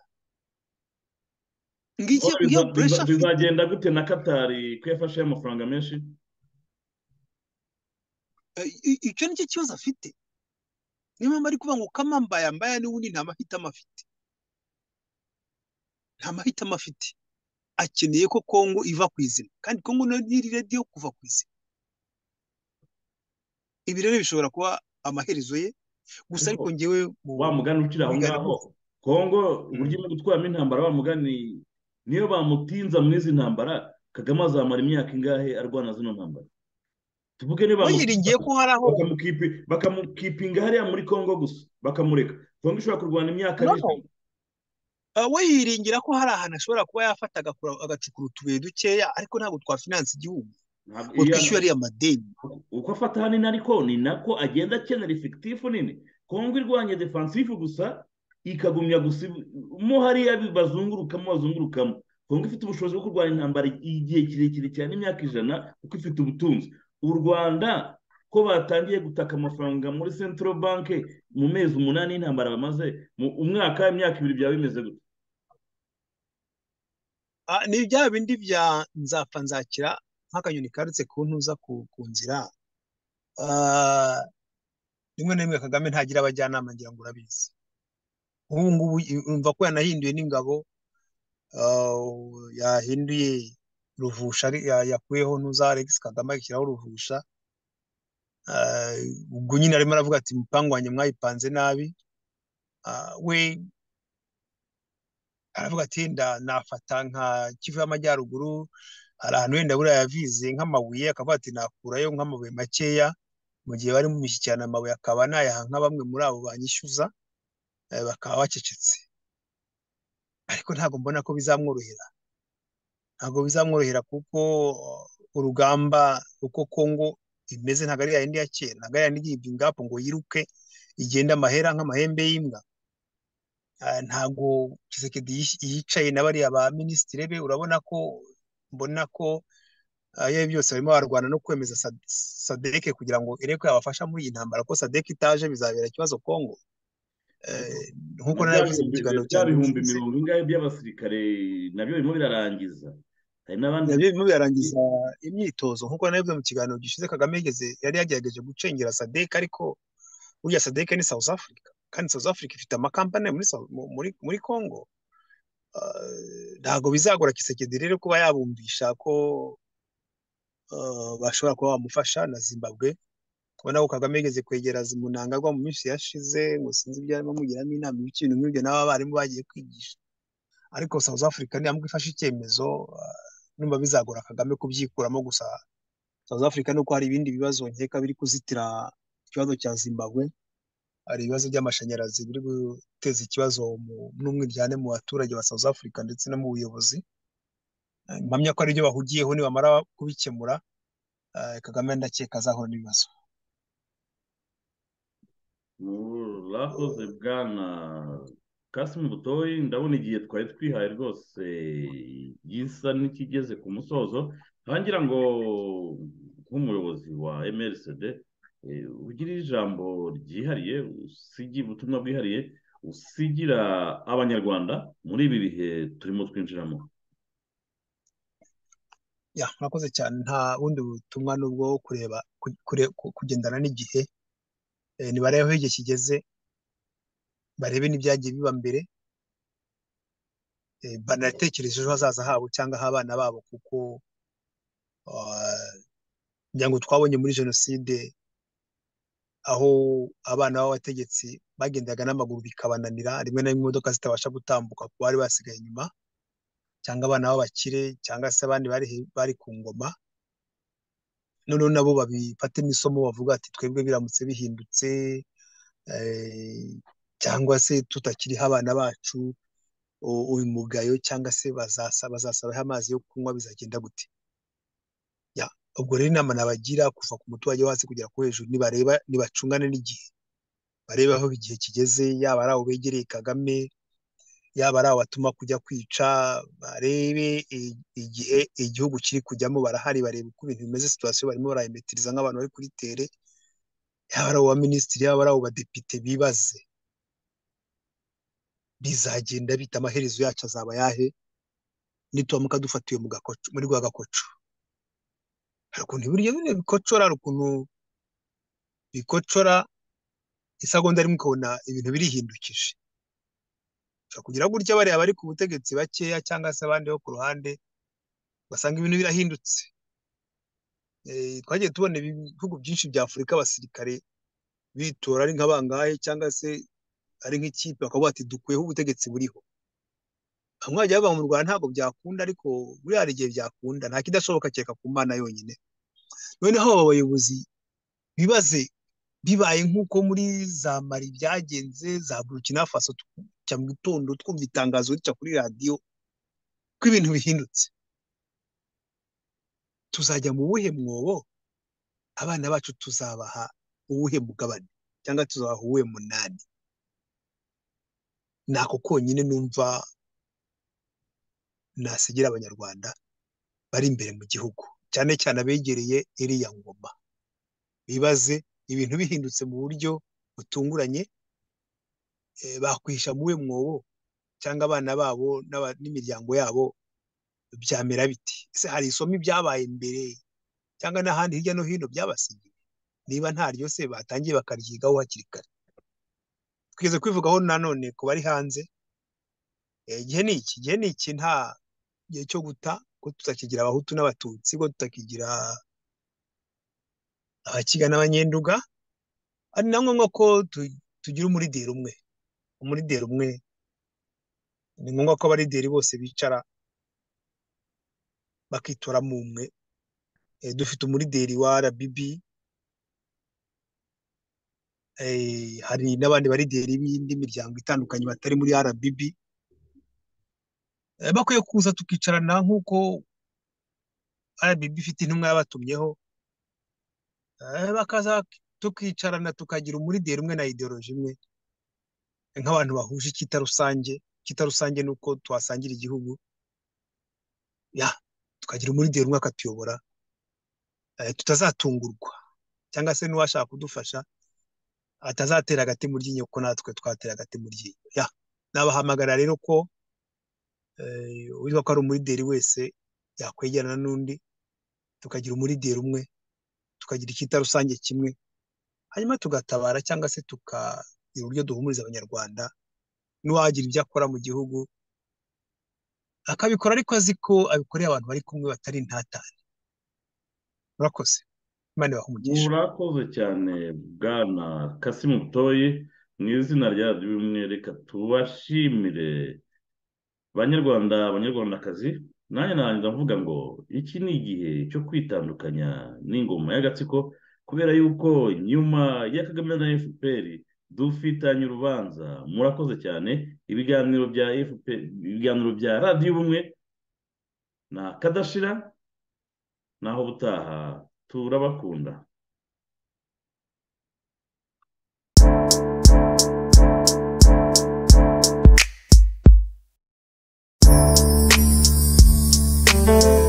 Ngiki iyo pressure bizagenda gute na Katari ko yafashe amafaranga menshi? Icyo nicyo kibazo afite. Niyo mpamvu ari kuvuga ngo kamambaya mbaya n'ubundi nta mahitamo afite. Nta mahitamo afite. Akeneye ko Kongo iva ku izina, kandi Kongo ntiri ready yo kuva ku izina. Ibi rero bishobora kuba amaherezo ye. Gusa ariko ngewe wa mugani ukiri aho ngaho, Kongo uburyo bwo gutwaramo intambara, wa mugani niyo bamutinza muri izi ntambara, Kagame azamara imyaka ingahe arwana zino ntambara? Tuvuge niba bayiringiye ko haraho bakamukipinga hariya muri Kongo gusa bakamureka, Kongo ishobora kurwana imyaka myinshi. We yiringira ko hari ahantu ashobora kuba yafata agacukura utubuye dukeya, ariko ntabwo twafinansa igihugu ngo twishyure ariya madeni. Uko afata hanini ariko ni nako agenda akenera effective nini. Kongo irwanye defensive gusa, ikagumya gusa mo hariya bazungurukamo bazungurukamo. Kongo ifite ubushobozi bwo kurwanya intambara igihe kirekire cyane imyaka ijana kuko ifite ubutunzi. U Rwanda ko batangiye gutaka amafaranga muri Central Bank mu mezi umunani y'intambara bamaze mu umwaka imyaka ibiri byaba bimeze gute? Ni bya bindi bya nzapfa nzakira nk'akanyoni karutse ku ntuza ku nzira. Rimwe na rimwe Kagame ntagira abajyanama, ngira ngo urabizi. Ubu ngubu urumva ko yanahinduye n'ingabo, yahinduye Ruvusha, yakuyeho ntuza Alex Kagame agishyiraho Ruvusha. Ubwo nyine arimo aravuga ati umupangu wanjye mwayipanze nabi. We aravuga ati nafata nka Kivu y'Amajyaruguru, hari ahantu wenda buriya yavize nk'amabuye, akavuga ati nakurayo nk'amabuye makeya, mu gihe bari mu mishyikirano amabuye akaba nayaha nka bamwe muri abo banyishyuza, bakaba bacecetse. Ariko ntabwo mbona ko bizamworohera, ntabwo bizamworohera kuko urugamba uko Kongo imeze ntabwo ari yayindi ya kera, ntabwo ari yayindi igibwa ingapo ngo yiruke igenda amahera nk'amahembe y'imbwa. Ntabwo Tshisekedi yicaye na bariya ba minisitiri be, urabona ko mbona ko iyo byose barimo barwana no kwemeza Sadeke kugira ngo irebe ko yabafasha muri iyi ntambara, ko Sadeke itaje bizabera ikibazo Kongo. Nkuko narabivuze mu kiganiro cya bihumbi mirongo ingahe by'abasirikare nabyo birimo birarangiza, hari n'abandi nabyo birimo birarangiza imyitozo. Nkuko narabivuze mu kiganiro gishize, Kagame yigeze yari yagerageje gucengera Sadeke, ariko burya Sadeke ni South Africa, kandi South Africa ifite amakampani muri muri muri Congo. Ntabwo bizagora Tshisekedi rero kuba yabumvisha ko bashobora kuba bamufasha na Zimbabwe. Kubona ko Kagame yigeze kwegera Mnangagwa mu minsi yashize, ngo sinzi ibyo arimo amugiramo inama, ibintu nk'ibyo n'aba barimu bagiye kwigisha. Ariko South Africa niyo ifashe icyemezo, numva bizagora Kagame kubyikuramo. Gusa South Africa nuko hari ibindi bibazo nkeka biri kuzitira ikibazo cya Zimbabwe. Hari ibibazo by'amashanyarazi biri guteza ikibazo n'umwiryane mu baturage ba South Africa ndetse no mu buyobozi. Mpamya ko ari byo bahugiyeho, nibamara kubikemura Kagame ndakeka azahura n'ibibazo. Murakoze bwana Kassim Butoyi, ndabona igihe twari twihaye rwose gisa n'ikigeze ku musozo. Ntangira ngo nk'umuyobozi wa M R C D ugira ijambo ryihariye, usigira ubutumwa bwihariye usigira abanyarwanda muri ibi bihe turimo twinjiramo. Ya, murakoze cyane. Nta bundi butumwa nubwo kureba kugendana n'igihe, nibarebe aho igihe kigeze, barebe n'ibyagiye biba mbere, banatekereje ejo hazaza habo cyangwa h'abana babo, kuko ngira ngo twabonye muri jenoside aho abana b'abategetsi bagendaga n'amaguru bikabananira, rimwe na rimwe imodoka zitabasha gutambuka ku bari basigaye inyuma, cyangwa abana b'abakire cyangwa se abandi bari ku ngoma. Noneho nabo babifatemo isomo, bavuga ati twebwe biramutse bihindutse cyangwa se tutakiriho abana bacu uyu mugayo, cyangwa se bazasabaho amazi yo kunywa, bizagenda gute? Ubwo rero inama nabagira, kuva ku muturage wo hasi kugera ku hejuru, nibareba nibacungane n'igihe, barebe aho igihe kigeze, yaba ari abo begereye Kagame, yaba ari abo batuma kujya kwica, barebe igihe igihugu kiri kujyamo, barahari, barebe uko ibintu bimeze, situasiyo barimo barayimetiriza nk'abantu bari kuri tere, yaba ari abo baminisitiri, yaba ari abo badepite, bibaze bizagenda bita, amaherezo yacu azaba yahe nituramuka dufatiwe muri rwa gakoco. Hari ukuntu ibiryo bine bikocora, hari ukuntu bikocora isegonda rimwe ukabona ibintu birihindukije. Ushobora kugira gutya bariya bari ku butegetsi bakeya cyangwa se abandi bo ku ruhande, basanga ibintu birahindutse. Twagiye tubona ibihugu byinshi bya Afurika abasirikare bitora ari nk'abangahe, cyangwa se ari nk'ikipe, bakavuga ati dukuyeho ubutegetsi buriho. Bamwe bajya bava mu Rwanda ntabwo byakunda, ariko buriya hari igihe byakunda, nta kidashoboka kereka ku Mana yonyine. Noneho aba bayobozi bibaze, bibaye nk'uko muri za Mali byagenze, za Burkina Faso, cya mu gitondo twumva itangazo rica kuri radiyo ko ibintu bihindutse, tuzajya mu buhe mwobo? Abana bacu tuzabaha uwuhe mugabane, cyangwa tuzabaha uwuhe munani? nako konyine numva nasigira abanyarwanda bari imbere mu gihugu, cyane cyane abegereye iriya ngoma. Bibaze ibintu bihindutse mu buryo butunguranye, bakwisha muwe mwobo cyangwa abana babo n'imiryango yabo byamera biti. Ese hari isomo ibyabaye mbere cyangwa n'ahandi hirya no hino byabasigiye? Niba ntaryo se batangiye bakaryigaho hakiri kare. Twigeze kwivugaho nanone ku bari hanze, igihe ni iki gihe ni iki nta gihe cyo guta, ko tutakigira abahutu n'abatutsi, ko tutakigira abakiga n'abanyenduga. Ari na ngombwa ko tugira umurideri umwe. Umurideri umwe ni ngombwa ko abarideri bose bicara bakitoramo umwe. Dufite umurideri wa R B B, hari n'abandi barideri b'indi miryango itandukanye batari muri R B B. Bakwiye kuza tukicarana nk'uko R B B ifite intumwa yabatumyeho, bakaza tukicarana tukagira umurideri umwe na ideoloji imwe, nk'abantu bahuje icyita rusange. Icyita rusange ni uko twasangira igihugu, ya tukagira umurideri umwe akatuyobora, tutazatungurwa cyangwa se n'uwashaka kudufasha atazatera agati mu ryinyo ko natwe twatera agati mu ryinyo. Ya nabahamagara rero ko uwitwa ko ari umurideri wese yakwegerana n'undi, tukagira umurideri umwe, tukagira icyita rusange kimwe, hanyuma tugatabara cyangwa se tukagira uburyo duhumuriza abanyarwanda. N'uwagira ibyo akora mu gihugu akabikora ariko azi ko abikoreye abantu bari kumwe batari intatane. Murakoze, Imana ibahe umugisha. Murakoze cyane Bwana Kasimu Butoyi, mu izina rya radiyo ubumwe reka tubashimire. Banyarwanda, Banyarwandakazi, nanjye nanjye mvuga ngo iki ni igihe cyo kwitandukanya n'ingoma y'agatsiko, kubera yuko nyuma ya Kagame na F P R dufitanye urubanza. Murakoze cyane. Ibiganiro bya F P R, ibiganiro bya radiyo ubumwe na kadashira, naho butaha turabakunda. Thank you.